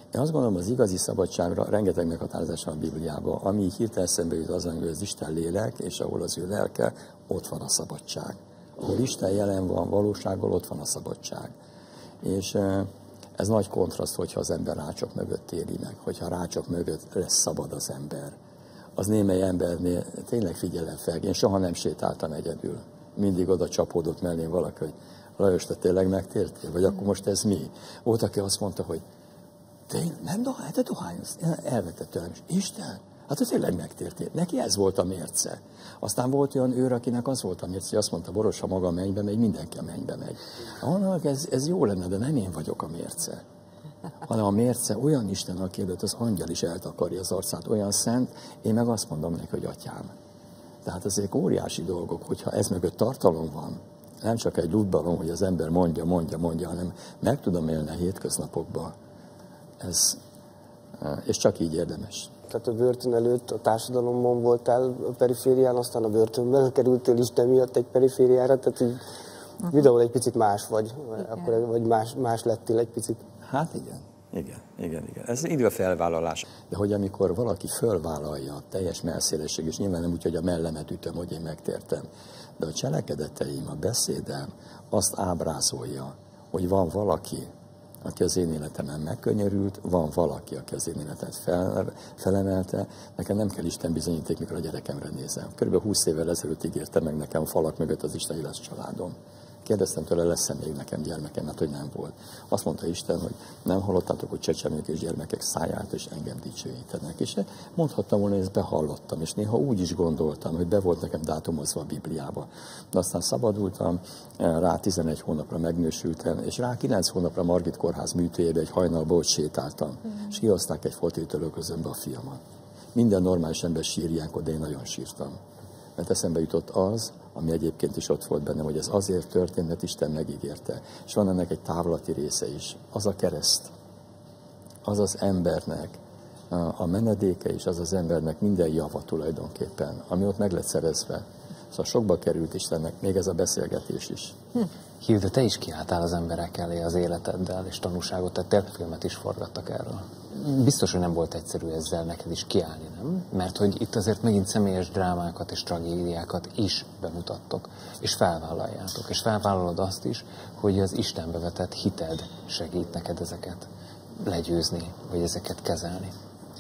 Én azt gondolom, az igazi szabadságra rengeteg meghatározás van a Bibliában, ami így hirtelen szembe jut az, hogy az Isten lélek, és ahol az ő lelke, ott van a szabadság. Ahol Isten jelen van valósággal, ott van a szabadság. És ez nagy kontraszt, hogyha az ember rácsok mögött éli meg, hogyha rácsok mögött lesz szabad az ember. Az némely embernél tényleg figyelem fel, én soha nem sétáltam egyedül. Mindig oda csapódott mellém valaki, hogy Lajos, te tényleg megtértél? Vagy akkor most ez mi? Volt, aki azt mondta, hogy tényleg nem dohány, te dohányozz. Elvette tőlem, és Isten, hát te tényleg megtértél. Neki ez volt a mérce. Aztán volt olyan őr, akinek az volt a mérce, hogy azt mondta, Boros, ha maga a mennybe megy, mindenki a mennybe megy. Annak ez, ez jó lenne, de nem én vagyok a mérce. Hanem a mérce olyan Isten, aki előtt az angyal is eltakarja az arcát, olyan szent, én meg azt mondom neki, hogy atyám. Tehát ezek óriási dolgok, hogyha ez mögött tartalom van, nem csak egy luttbalom, hogy az ember mondja, mondja, mondja, hanem meg tudom élni a hétköznapokban. Ez, és csak így érdemes. Tehát a börtön előtt a társadalomban voltál a periférián, aztán a börtönben kerültél Isten miatt egy perifériára, tehát így videóval egy picit más vagy, akkor, vagy más, más lettél egy picit. Hát igen, igen, igen, igen. Ez idő a felvállalás. De hogy amikor valaki fölvállalja a teljes melszélesség, és nyilván nem úgy, hogy a mellemet ütöm, hogy én megtértem, de a cselekedeteim, a beszédem azt ábrázolja, hogy van valaki, aki az én életemen megkönnyörült, van valaki, aki az én életet fel, felemelte, nekem nem kell Isten bizonyíték, mikor a gyerekemre nézem. Körülbelül húsz évvel ezelőtt ígérte meg nekem a falak mögött az Isten éles családom. Kérdeztem tőle, lesz-e még nekem gyermekem, mert hogy nem volt. Azt mondta Isten, hogy nem hallottátok, hogy csecsemők és gyermekek száját, és engem dicsőítenek. És mondhattam volna, hogy ezt behallottam, és néha úgy is gondoltam, hogy be volt nekem dátumozva a Bibliába. De aztán szabadultam, rá tizenegy hónapra megnősültem, és rá kilenc hónapra Margit kórház műtőjébe egy hajnalba ott sétáltam, mm. és kihozták egy fotétölőközönbe a fiamat. Minden normális ember sír ilyenkor, de én nagyon sírtam. Mert eszembe jutott az, ami egyébként is ott volt bennem, hogy ez azért történt, mert Isten megígérte. És van ennek egy távlati része is. Az a kereszt, az az embernek a menedéke, és az az embernek minden java tulajdonképpen, ami ott meg lett szerezve. Szóval sokba került Istennek, még ez a beszélgetés is. Hm. Hilde, te is kiálltál az emberek elé az életeddel, és tanúságot tettél, filmet is forgattak erről. Biztos, hogy nem volt egyszerű ezzel neked is kiállni, nem? Mert hogy itt azért megint személyes drámákat és tragédiákat is bemutattok, és felvállaljátok. És felvállalod azt is, hogy az Istenbe vetett hited segít neked ezeket legyőzni, vagy ezeket kezelni.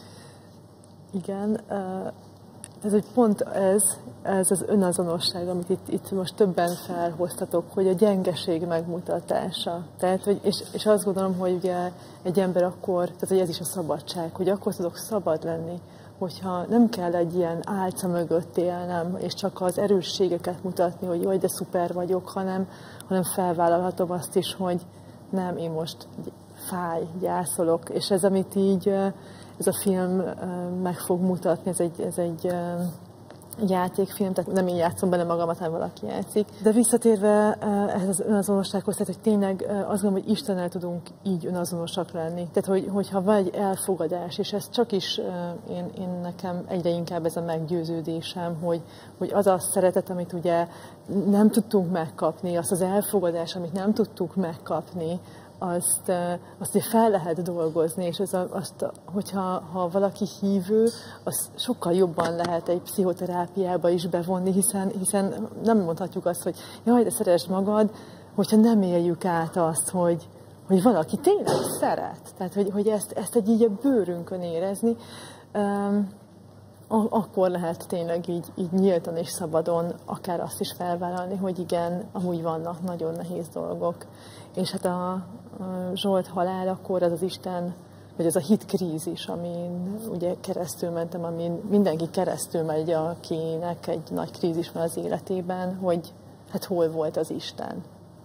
Igen, ez egy pont ez, ez az önazonosság, amit itt, itt most többen felhoztatok, hogy a gyengeség megmutatása. Tehát, hogy, és, és azt gondolom, hogy ugye egy ember akkor, tehát hogy ez is a szabadság, hogy akkor tudok szabad lenni, hogyha nem kell egy ilyen álca mögött élnem, és csak az erősségeket mutatni, hogy jaj, de szuper vagyok, hanem, hanem felvállalhatom azt is, hogy nem, én most fáj, gyászolok, és ez, amit így ez a film meg fog mutatni, ez egy, ez egy játékfilm, tehát nem én játszom bele magamat, hanem valaki játszik. De visszatérve ehhez az önazonossághoz, tehát hogy tényleg azt gondolom, hogy Istennel tudunk így önazonosak lenni. Tehát, hogy, hogyha van egy elfogadás, és ez csak is én, én nekem egyre inkább ez a meggyőződésem, hogy, hogy az a szeretet, amit ugye nem tudtunk megkapni, azt az elfogadás, amit nem tudtuk megkapni, azt, azt ugye fel lehet dolgozni, és ez a, azt, hogyha ha valaki hívő, az sokkal jobban lehet egy pszichoterápiába is bevonni, hiszen, hiszen nem mondhatjuk azt, hogy jaj, de szeresd magad, hogyha nem éljük át azt, hogy, hogy valaki tényleg szeret. Tehát, hogy, hogy ezt, ezt egy így a bőrünkön érezni, um, akkor lehet tényleg így, így nyíltan és szabadon akár azt is felvállalni, hogy igen, amúgy vannak nagyon nehéz dolgok. És hát a, a Zsolt halálakor az az Isten, vagy az a hitkrízis, amin ugye keresztül mentem, amin mindenki keresztül megy, akinek egy nagy krízis van az életében, hogy hát hol volt az Isten.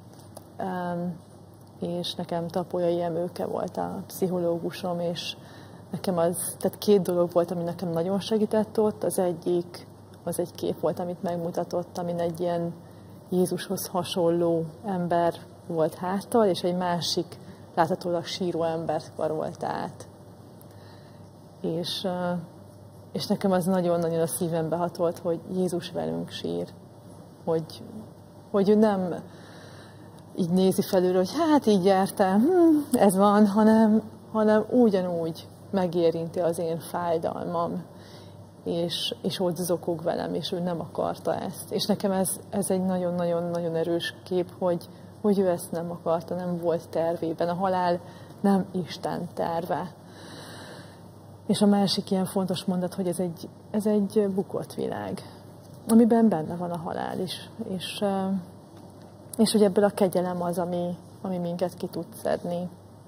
Um, és nekem Tapolyai Emőke volt a pszichológusom, és nekem az, tehát két dolog volt, ami nekem nagyon segített ott. Az egyik, az egy kép volt, amit megmutatott, amin egy ilyen Jézushoz hasonló ember volt háttal, és egy másik láthatólag síró embert karolt át. És, és nekem az nagyon-nagyon a szívembe hatolt, hogy Jézus velünk sír. Hogy, hogy ő nem így nézi felülről, hogy hát így jártál, hm, ez van, hanem, hanem ugyanúgy megérinti az én fájdalmam, és, és ott zokog velem, és ő nem akarta ezt. És nekem ez, ez egy nagyon-nagyon-nagyon erős kép, hogy, hogy ő ezt nem akarta, nem volt tervében. A halál nem Isten terve. És a másik ilyen fontos mondat, hogy ez egy, ez egy bukott világ, amiben benne van a halál is. És, és hogy ebből a kegyelem az, ami, ami minket ki tud szedni.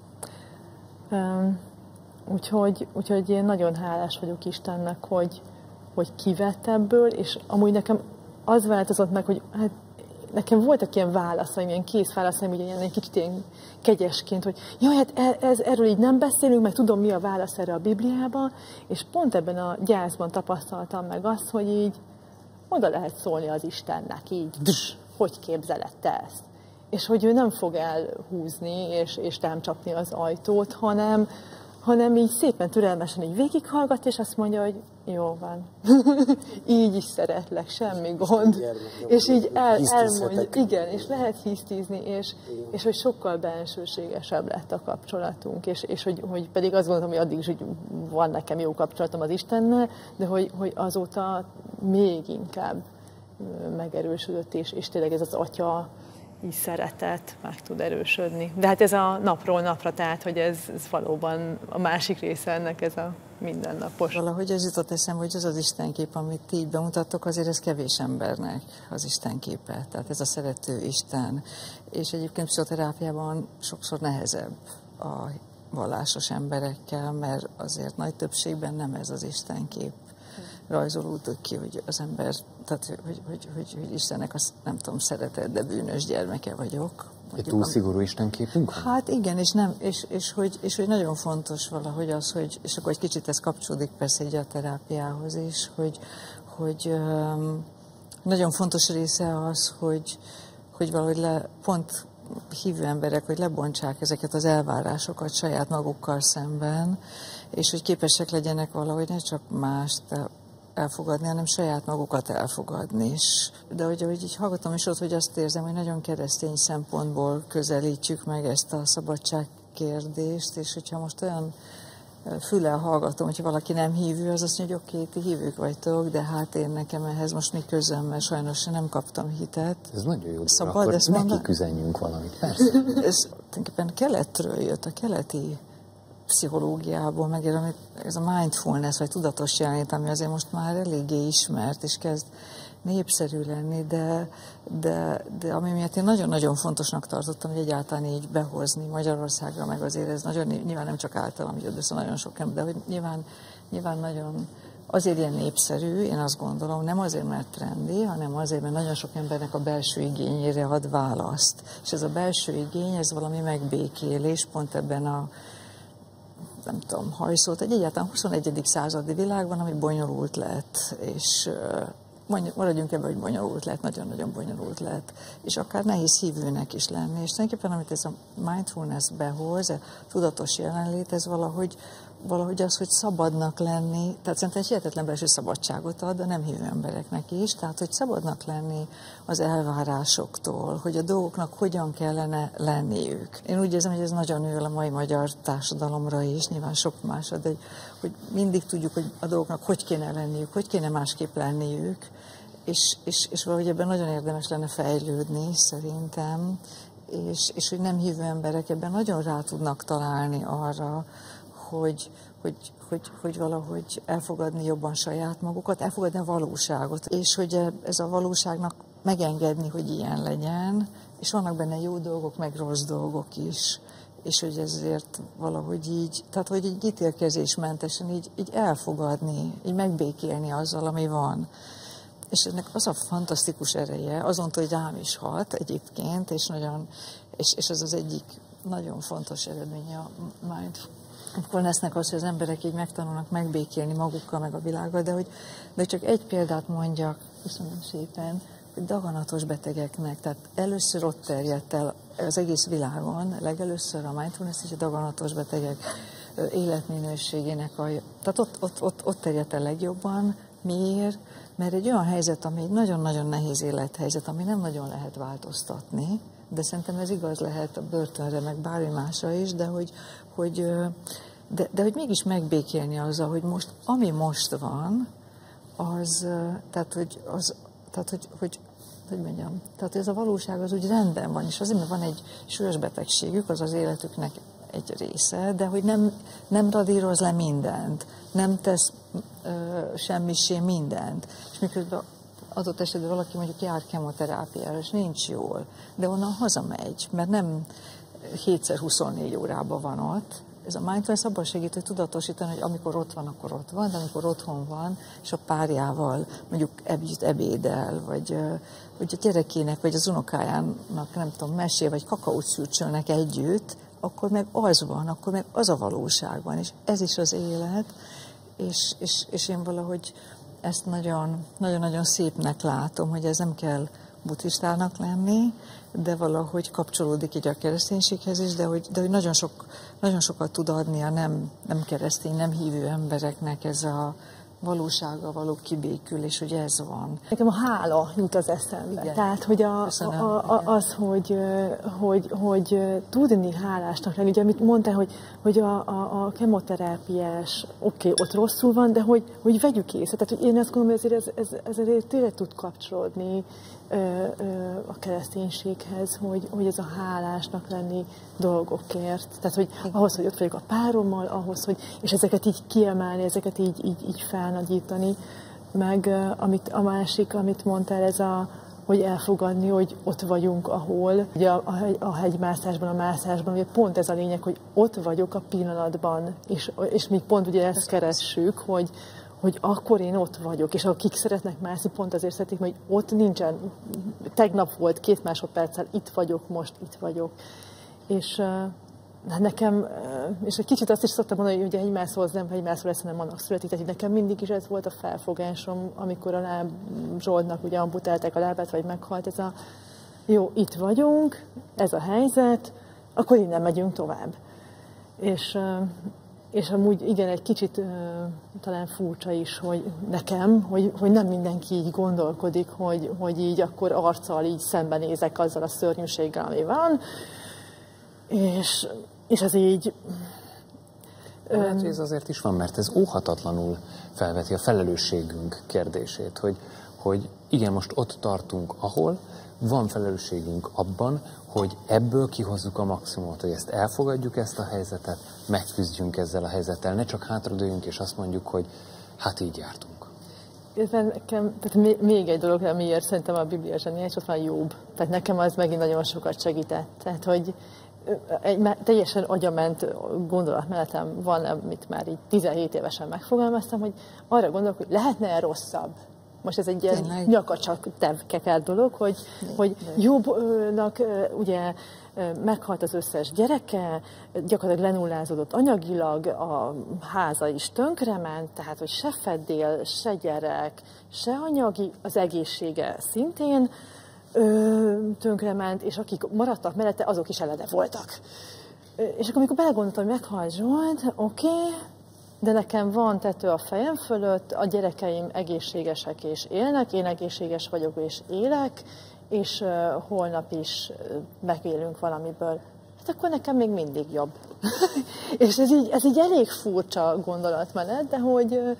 Úgyhogy, úgyhogy én nagyon hálás vagyok Istennek, hogy, hogy kivett ebből, és amúgy nekem az változott meg, hogy hát nekem voltak ilyen válaszaim, ilyen kész válaszaim, ugye ilyen egy kicsit ilyen kegyesként, hogy jaj, hát ez, erről így nem beszélünk, meg tudom, mi a válasz erre a Bibliában, és pont ebben a gyászban tapasztaltam meg azt, hogy így oda lehet szólni az Istennek, így, hogy képzeled te ezt? És hogy ő nem fog elhúzni, és, és nem csapni az ajtót, hanem, hanem így szépen türelmesen így végighallgat, és azt mondja, hogy jó van. Így is szeretlek, semmi gond. És így el, elmondja, igen, és lehet hisztizni, és, és hogy sokkal bensőségesebb lett a kapcsolatunk, és, és hogy, hogy pedig azt gondolom, hogy addig is hogy van nekem jó kapcsolatom az Istennel, de hogy, hogy azóta még inkább megerősödött, és, és tényleg ez az atya így szeretet meg tud erősödni. De hát ez a napról napra, tehát, hogy ez, ez valóban a másik része ennek, ez a mindennapos. Valahogy ez jutott eszembe, hogy az az Istenkép, amit ti így bemutattok, azért ez kevés embernek az Istenképe. Tehát ez a szerető Isten. És egyébként pszichoterápiában sokszor nehezebb a vallásos emberekkel, mert azért nagy többségben nem ez az Istenkép rajzolódott ki, hogy az ember, tehát hogy, hogy, hogy, hogy Istennek azt nem tudom, szeretett, de bűnös gyermeke vagyok. Egy túl szigorú istenképünk van? Hát igen, és, nem, és, és, hogy, és hogy nagyon fontos valahogy az, hogy, és akkor egy kicsit ez kapcsolódik persze így a terápiához is, hogy, hogy um, nagyon fontos része az, hogy, hogy valahogy le, pont hívő emberek, hogy lebontsák ezeket az elvárásokat saját magukkal szemben, és hogy képesek legyenek valahogy ne csak mást elfogadni, hanem saját magukat elfogadni is. De hogy, hogy így hallgatom is ott, hogy azt érzem, hogy nagyon keresztény szempontból közelítjük meg ezt a szabadság kérdést, és hogyha most olyan füllel hallgatom, hogyha valaki nem hívő, az azt mondja, hogy oké, okay, ti hívők vagytok, de hát én nekem ehhez most mi közöm, mert sajnos nem kaptam hitet. Ez nagyon jó, szabad, akkor ezt neki mondani? üzenjünk valamit, persze. Ez tulajdonképpen keletről jött, a keleti pszichológiából, meg ez a mindfulness, vagy tudatos jelenlét, ami azért most már eléggé ismert, és kezd népszerű lenni, de, de, de ami miatt én nagyon-nagyon fontosnak tartottam, hogy egyáltalán így behozni Magyarországra, meg azért ez nagyon, nyilván nem csak általam jött össze nagyon sok ember, de hogy nyilván, nyilván nagyon azért ilyen népszerű, én azt gondolom, nem azért, mert trendi, hanem azért, mert nagyon sok embernek a belső igényére ad választ. És ez a belső igény, ez valami megbékélés, pont ebben a nem tudom, hajszólt, egy egyáltalán huszonegyedik századi világban, ami bonyolult lett, és maradjunk ebben, hogy bonyolult lett, nagyon-nagyon bonyolult lett, és akár nehéz hívőnek is lenni, és tulajdonképpen, amit ez a mindfulness behoz, a tudatos jelenlét, ez valahogy, valahogy az, hogy szabadnak lenni, tehát szerintem egy hihetetlen belső szabadságot ad a nem hívő embereknek is, tehát, hogy szabadnak lenni az elvárásoktól, hogy a dolgoknak hogyan kellene lenniük. Én úgy érzem, hogy ez nagyon ül a mai magyar társadalomra is, nyilván sok másra, de hogy, hogy mindig tudjuk, hogy a dolgoknak hogy kéne lenniük, hogy kéne másképp lenniük, és, és, és valahogy ebben nagyon érdemes lenne fejlődni, szerintem, és, és hogy nem hívő emberek ebben nagyon rá tudnak találni arra, hogy, hogy, hogy, hogy valahogy elfogadni jobban saját magukat, elfogadni a valóságot, és hogy ez a valóságnak megengedni, hogy ilyen legyen, és vannak benne jó dolgok, meg rossz dolgok is, és hogy ezért valahogy így, tehát hogy így ítélkezésmentesen így, így elfogadni, így megbékélni azzal, ami van. És ennek az a fantasztikus ereje, azontól, hogy rám is hat egyébként, és, nagyon, és, és ez az egyik nagyon fontos eredménye a mindfulnessnek az, hogy az emberek így megtanulnak megbékélni magukkal, meg a világgal, de hogy, de csak egy példát mondjak, köszönöm szépen, hogy daganatos betegeknek, tehát először ott terjedt el az egész világon, legelőször a mindfulness és a daganatos betegek életminőségének a... Tehát ott, ott, ott, ott terjedt el legjobban. Miért? Mert egy olyan helyzet, ami egy nagyon-nagyon nehéz élethelyzet, ami nem nagyon lehet változtatni, de szerintem ez igaz lehet a börtönre, meg bármi másra is, de hogy, hogy de, de hogy mégis megbékélni azzal, hogy most, ami most van, az, tehát, hogy, az, tehát, hogy, hogy, hogy mondjam, tehát ez a valóság az úgy rendben van, és azért, mert van egy súlyos betegségük, az az életüknek egy része, de hogy nem, nem radíroz le mindent, nem tesz ö, semmisé mindent, és miközben adott esetben valaki mondjuk jár kemoterápiára, és nincs jól, de onnan hazamegy, mert nem hétszer huszonnégy órában van ott. Ez a mindfulness abban segít, hogy tudatosítani, hogy amikor ott van, akkor ott van, de amikor otthon van, és a párjával mondjuk együtt ebédel, vagy, vagy a gyerekének, vagy az unokájának, nem tudom, mesél, vagy kakaót szürcsölnek együtt, akkor meg az van, akkor meg az a valóság van, és ez is az élet, és, és, és én valahogy ezt nagyon-nagyon szépnek látom, hogy ez nem kell buddhistának lenni, de valahogy kapcsolódik így a kereszténységhez is, de hogy, de hogy nagyon, sok, nagyon sokat tud adni a nem, nem keresztény, nem hívő embereknek ez a valósággal való kibékülés, hogy ez van. Nekem a hála jut az eszembe. Igen. Tehát, hogy a, Köszönöm, a, a, az, hogy, hogy, hogy tudni hálásnak lenni. Ugye, amit mondtál, hogy, hogy a, a, a kemoterápiás, oké, okay, ott rosszul van, de hogy, hogy vegyük észre. Tehát, hogy én azt gondolom, hogy ezért, ez, ez, ez azért tényleg tud kapcsolódni ö, ö, a kereszténységhez, hogy, hogy ez a hálásnak lenni dolgokért. Tehát, hogy ahhoz, hogy ott vagyok a párommal, ahhoz, hogy, és ezeket így kiemelni, ezeket így, így, így felnagyítani, meg amit, a másik, amit mondtál, ez a, hogy elfogadni, hogy ott vagyunk, ahol. Ugye a, a, hegy, a hegymászásban, a mászásban, ugye pont ez a lényeg, hogy ott vagyok a pillanatban, és, és mi pont ugye ezt keressük, hogy, hogy akkor én ott vagyok, és akik szeretnek mászni, pont azért szeretik, hogy ott nincsen, tegnap volt két másodperccel, itt vagyok, most itt vagyok. És hát nekem, és egy kicsit azt is szoktam mondani, hogy ugye hegymászó az nem hegymászó lesz, hanem annak születik, tehát nekem mindig is ez volt a felfogásom, amikor a láb Zsoltnak ugye amputálták a lábát, vagy meghalt, ez a jó, itt vagyunk, ez a helyzet, akkor innen megyünk tovább. És, és amúgy igen, egy kicsit talán furcsa is, hogy nekem, hogy, hogy nem mindenki így gondolkodik, hogy, hogy így akkor arccal így szembenézek azzal a szörnyűséggel, ami van, és, és ez így... Lehet, hogy ez azért is van, mert ez óhatatlanul felveti a felelősségünk kérdését, hogy, hogy igen, most ott tartunk, ahol van felelősségünk abban, hogy ebből kihozzuk a maximumot, hogy ezt elfogadjuk, ezt a helyzetet, megküzdjünk ezzel a helyzettel, ne csak hátradőjünk és azt mondjuk, hogy hát így jártunk. Nekem, tehát még egy dolog, amiért szerintem a Biblia zseniális, ott van Jobb. Tehát nekem az megint nagyon sokat segített. Tehát, hogy egy teljesen agyament gondolatmenetem van, amit már így tizenhét évesen megfogalmaztam, hogy arra gondolok, hogy lehetne-e rosszabb? Most ez egy ilyen nyakacsak tevkekelt dolog, hogy, hogy Jobbnak ugye meghalt az összes gyereke, gyakorlatilag lenullázódott anyagilag, a háza is tönkrement, tehát hogy se feddél, se gyerek, se anyagi, az egészsége szintén tönkrement, és akik maradtak mellette, azok is elede voltak. És akkor amikor belegondoltam, hogy meghalt Zsolt, oké, okay, de nekem van tető a fejem fölött, a gyerekeim egészségesek és élnek, én egészséges vagyok és élek, és uh, holnap is uh, megélünk valamiből. Hát akkor nekem még mindig jobb. És ez így, ez így elég furcsa gondolatmenet, de hogy... Uh,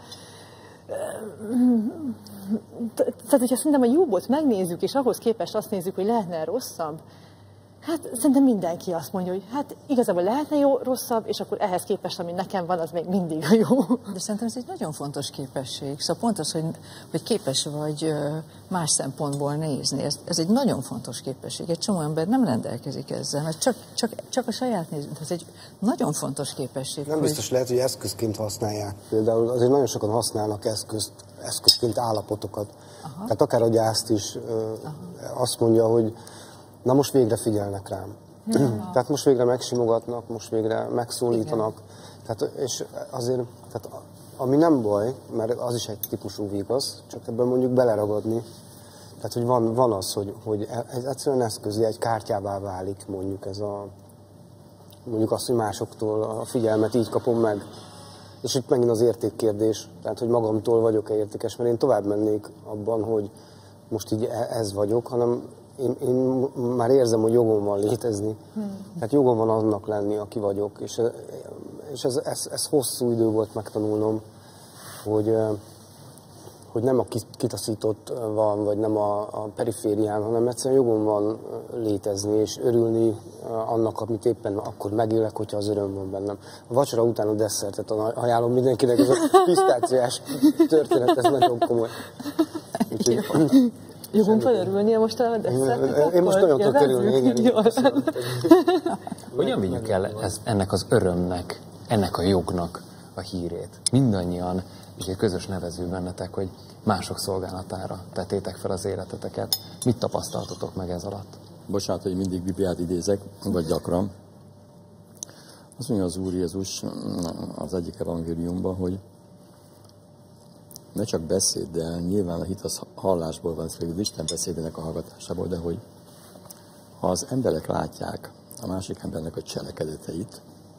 Tehát, hogyha szerintem a Jobbot megnézzük, és ahhoz képest azt nézzük, hogy lehetne rosszabb, hát szerintem mindenki azt mondja, hogy hát igazából lehetne jó, rosszabb, és akkor ehhez képest, ami nekem van, az még mindig a jó. De szerintem ez egy nagyon fontos képesség. Szóval pont az, hogy, hogy képes vagy más szempontból nézni. Ez, ez egy nagyon fontos képesség. Egy csomó ember nem rendelkezik ezzel, mert csak, csak, csak a saját nézőt. Ez egy nagyon fontos képesség. Nem hogy... biztos, lehet, hogy eszközként használják. Például azért nagyon sokan használnak eszközt, eszközként állapotokat. Aha. Tehát akár a gyászt is ö, azt mondja, hogy na most végre figyelnek rám. Ja. Tehát most végre megsimogatnak, most végre megszólítanak. Tehát, és azért, tehát ami nem baj, mert az is egy típusú vigasz, csak ebben mondjuk beleragadni. Tehát, hogy van, van az, hogy, hogy ez egyszerűen eszközi, egy kártyává válik mondjuk ez a, mondjuk azt, hogy másoktól a figyelmet így kapom meg. És itt megint az értékkérdés, tehát, hogy magamtól vagyok-e értékes, mert én tovább mennék abban, hogy most így ez vagyok, hanem én, én már érzem, hogy jogom van létezni. Hmm. Tehát jogom van annak lenni, aki vagyok. És, és ez, ez, ez hosszú idő volt megtanulnom, hogy, hogy nem a kitaszított van, vagy nem a, a periférián, hanem egyszerűen jogom van létezni, és örülni annak, amit éppen akkor megélek, hogyha az öröm van bennem. A vacsora után a desszertet ajánlom mindenkinek, ez a pisztáciás történet, ez nagyon komoly. Úgyhogy, jogunk van örülnie most a desszertet? Én most nagyon tudok örülni, igen. Hogyan vigyük el ez, ennek az örömnek, ennek a jognak a hírét? Mindannyian, és egy közös nevező bennetek, hogy mások szolgálatára tettétek fel az életeteket. Mit tapasztaltatok meg ez alatt? Bocsánat, hogy mindig Bibliát idézek, vagy gyakran. Azt mondja az Úr Jézus az egyik evangéliumban, hogy ne csak beszéd, de nyilván a hit az hallásból van, ez az Isten beszédének a hallgatásából, de hogy ha az emberek látják a másik embernek a cselekedeteit,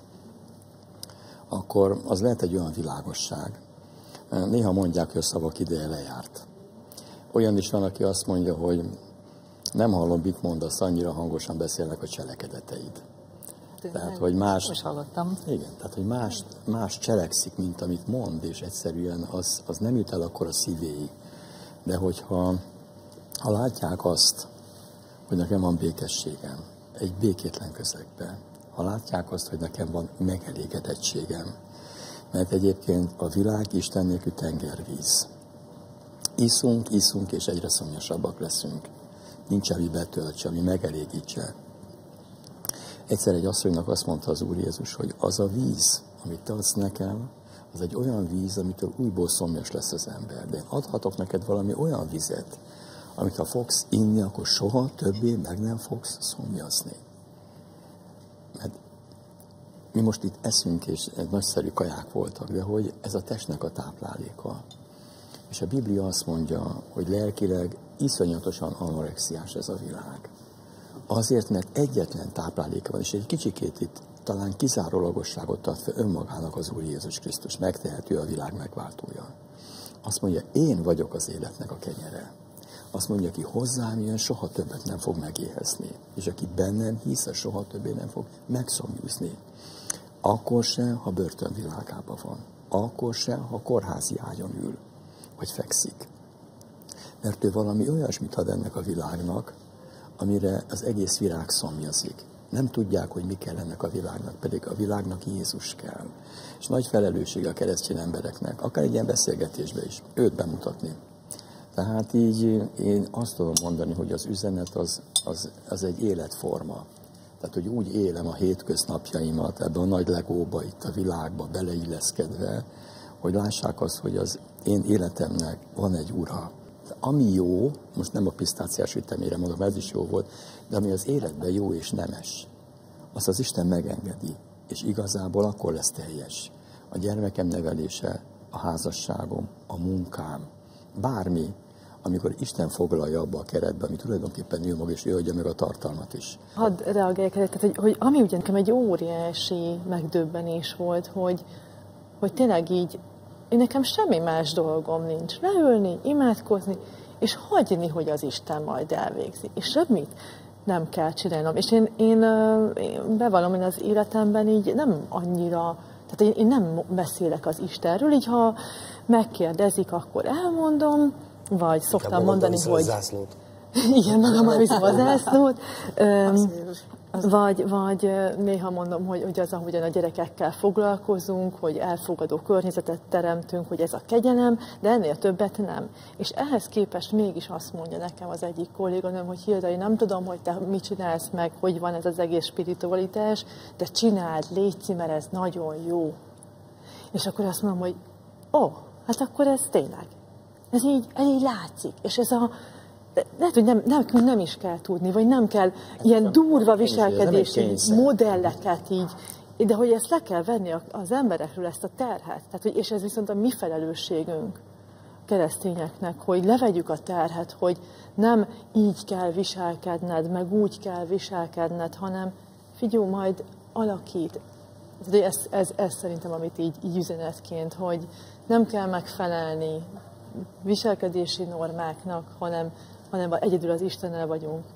akkor az lehet egy olyan világosság. Néha mondják, hogy a szavak ideje lejárt. Olyan is van, aki azt mondja, hogy nem hallom, mit mondasz, annyira hangosan beszélnek a cselekedeteid. Tehát, hogy más, most hallottam. Igen, tehát, hogy más, más cselekszik, mint amit mond, és egyszerűen az, az nem jut el akkor a szívéig. De hogyha ha látják azt, hogy nekem van békességem egy békétlen közegben, ha látják azt, hogy nekem van megelégedettségem, mert egyébként a világ Isten nélkül tengervíz. Iszunk, iszunk, és egyre szomjasabbak leszünk. Nincs, ami betöltse, ami megelégítse. Egyszer egy asszonynak azt mondta az Úr Jézus, hogy az a víz, amit te adsz nekem, az egy olyan víz, amitől újból szomjas lesz az ember. De én adhatok neked valami olyan vizet, amit ha fogsz inni, akkor soha többé meg nem fogsz szomjazni. Mert mi most itt eszünk, és nagyszerű kaják voltak, de hogy ez a testnek a tápláléka. És a Biblia azt mondja, hogy lelkileg iszonyatosan anorexiás ez a világ. Azért, mert egyetlen tápláléka van, és egy kicsikét itt talán kizárólagosságot tart fel önmagának az Úr Jézus Krisztus, megtehető a világ megváltója. Azt mondja, én vagyok az életnek a kenyere. Azt mondja, aki hozzám jön, soha többet nem fog megéhezni. És aki bennem hisz, soha többé nem fog megszomjúzni. Akkor se, ha börtönvilágában van. Akkor se, ha kórházi ágyon ül, vagy fekszik. Mert ő valami olyasmit ad ennek a világnak, amire az egész világ szomjazik. Nem tudják, hogy mi kell ennek a világnak, pedig a világnak Jézus kell. És nagy felelősség a keresztény embereknek, akár egy ilyen beszélgetésben is, őt bemutatni. Tehát így én azt tudom mondani, hogy az üzenet az, az, az egy életforma. Tehát, hogy úgy élem a hétköznapjaimat ebbe a nagy legóba, itt a világba beleilleszkedve, hogy lássák azt, hogy az én életemnek van egy ura. Ami jó, most nem a pisztáciás ütemére mondom, ez is jó volt, de ami az életben jó és nemes, azt az Isten megengedi, és igazából akkor lesz teljes. A gyermekem nevelése, a házasságom, a munkám, bármi, amikor Isten foglalja abba a keretbe, ami tulajdonképpen ő maga, és ő adja meg a tartalmat is. Hadd reagáljak, tehát, hogy, hogy ami ugye nekem egy óriási megdöbbenés volt, hogy, hogy tényleg így, én nekem semmi más dolgom nincs. Leülni, imádkozni, és hagyni, hogy az Isten majd elvégzi. És semmit nem kell csinálnom. És én, én, én bevallom, én az életemben így nem annyira, tehát én, én nem beszélek az Istenről, így ha megkérdezik, akkor elmondom, vagy szoktam mondani, hogy... zászlót. Igen, magammal viszem a zászlót. Vagy, vagy néha mondom, hogy, hogy az, ahogyan a gyerekekkel foglalkozunk, hogy elfogadó környezetet teremtünk, hogy ez a kegyelem, de ennél többet nem. És ehhez képest mégis azt mondja nekem az egyik kolléganőm, hogy Hilda, én nem tudom, hogy te mit csinálsz meg, hogy van ez az egész spiritualitás, de csináld, légy, mert ez nagyon jó. És akkor azt mondom, hogy ó, oh, hát akkor ez tényleg. Ez így, ez így látszik. És ez a lehet, hogy nem, nem, nem is kell tudni, vagy nem kell ilyen durva viselkedési modelleket így, de hogy ezt le kell venni az emberekről, ezt a terhet. Tehát, hogy, és ez viszont a mi felelősségünk keresztényeknek, hogy levegyük a terhet, hogy nem így kell viselkedned, meg úgy kell viselkedned, hanem figyelj, majd alakít. Ez, ez, ez szerintem, amit így, így üzenetként, hogy nem kell megfelelni viselkedési normáknak, hanem hanem egyedül az Istennel vagyunk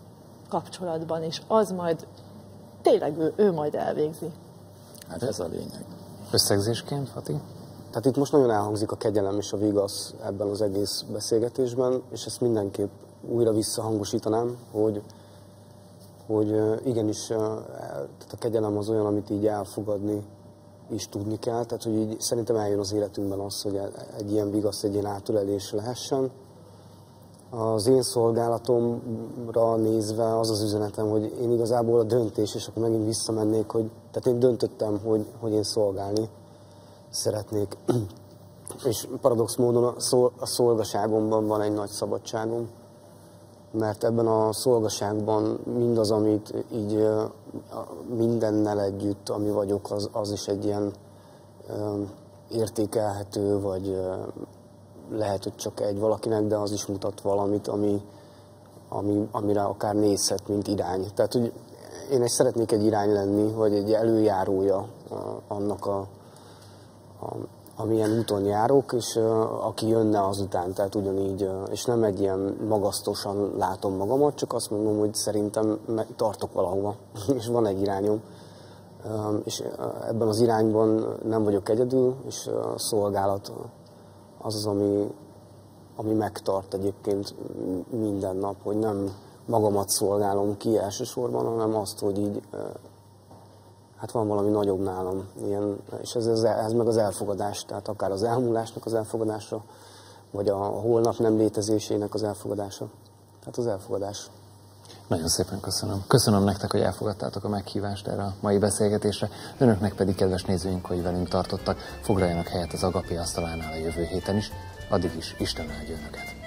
kapcsolatban, és az majd tényleg ő, ő majd elvégzi. Hát ez a lényeg. Összegzésként, Fati? Tehát itt most nagyon elhangzik a kegyelem és a vigasz ebben az egész beszélgetésben, és ezt mindenképp újra visszahangosítanám, hogy, hogy igenis tehát a kegyelem az olyan, amit így elfogadni is tudni kell, tehát hogy így szerintem eljön az életünkben az, hogy egy ilyen vigasz, egy ilyen átölelés lehessen. Az én szolgálatomra nézve az az üzenetem, hogy én igazából a döntés, és akkor megint visszamennék, hogy tehát én döntöttem, hogy, hogy én szolgálni szeretnék. És paradox módon a, szol, a szolgaságomban van egy nagy szabadságom, mert ebben a szolgaságban mindaz, amit így mindennel együtt, ami vagyok, az, az is egy ilyen értékelhető, vagy lehet, hogy csak egy valakinek, de az is mutat valamit, ami, ami, amire akár nézhet, mint irány. Tehát, hogy én is szeretnék egy irány lenni, vagy egy előjárója annak, a, a, amilyen úton járok, és uh, aki jönne azután, tehát ugyanígy, uh, és nem egy ilyen magasztosan látom magamat, csak azt mondom, hogy szerintem tartok valahova, és van egy irányom. Uh, és uh, ebben az irányban nem vagyok egyedül, és a uh, szolgálat az az, ami, ami megtart egyébként minden nap, hogy nem magamat szolgálom ki elsősorban, hanem azt, hogy így uh, hát van valami nagyobb nálam, ilyen, és ez, ez, ez meg az elfogadás, tehát akár az elmúlásnak az elfogadása, vagy a holnap nem létezésének az elfogadása. Tehát az elfogadás. Nagyon szépen köszönöm. Köszönöm nektek, hogy elfogadtátok a meghívást erre a mai beszélgetésre. Önöknek pedig, kedves nézőink, hogy velünk tartottak, foglaljanak helyet az Agapé asztalánál a jövő héten is. Addig is Isten áldja önöket.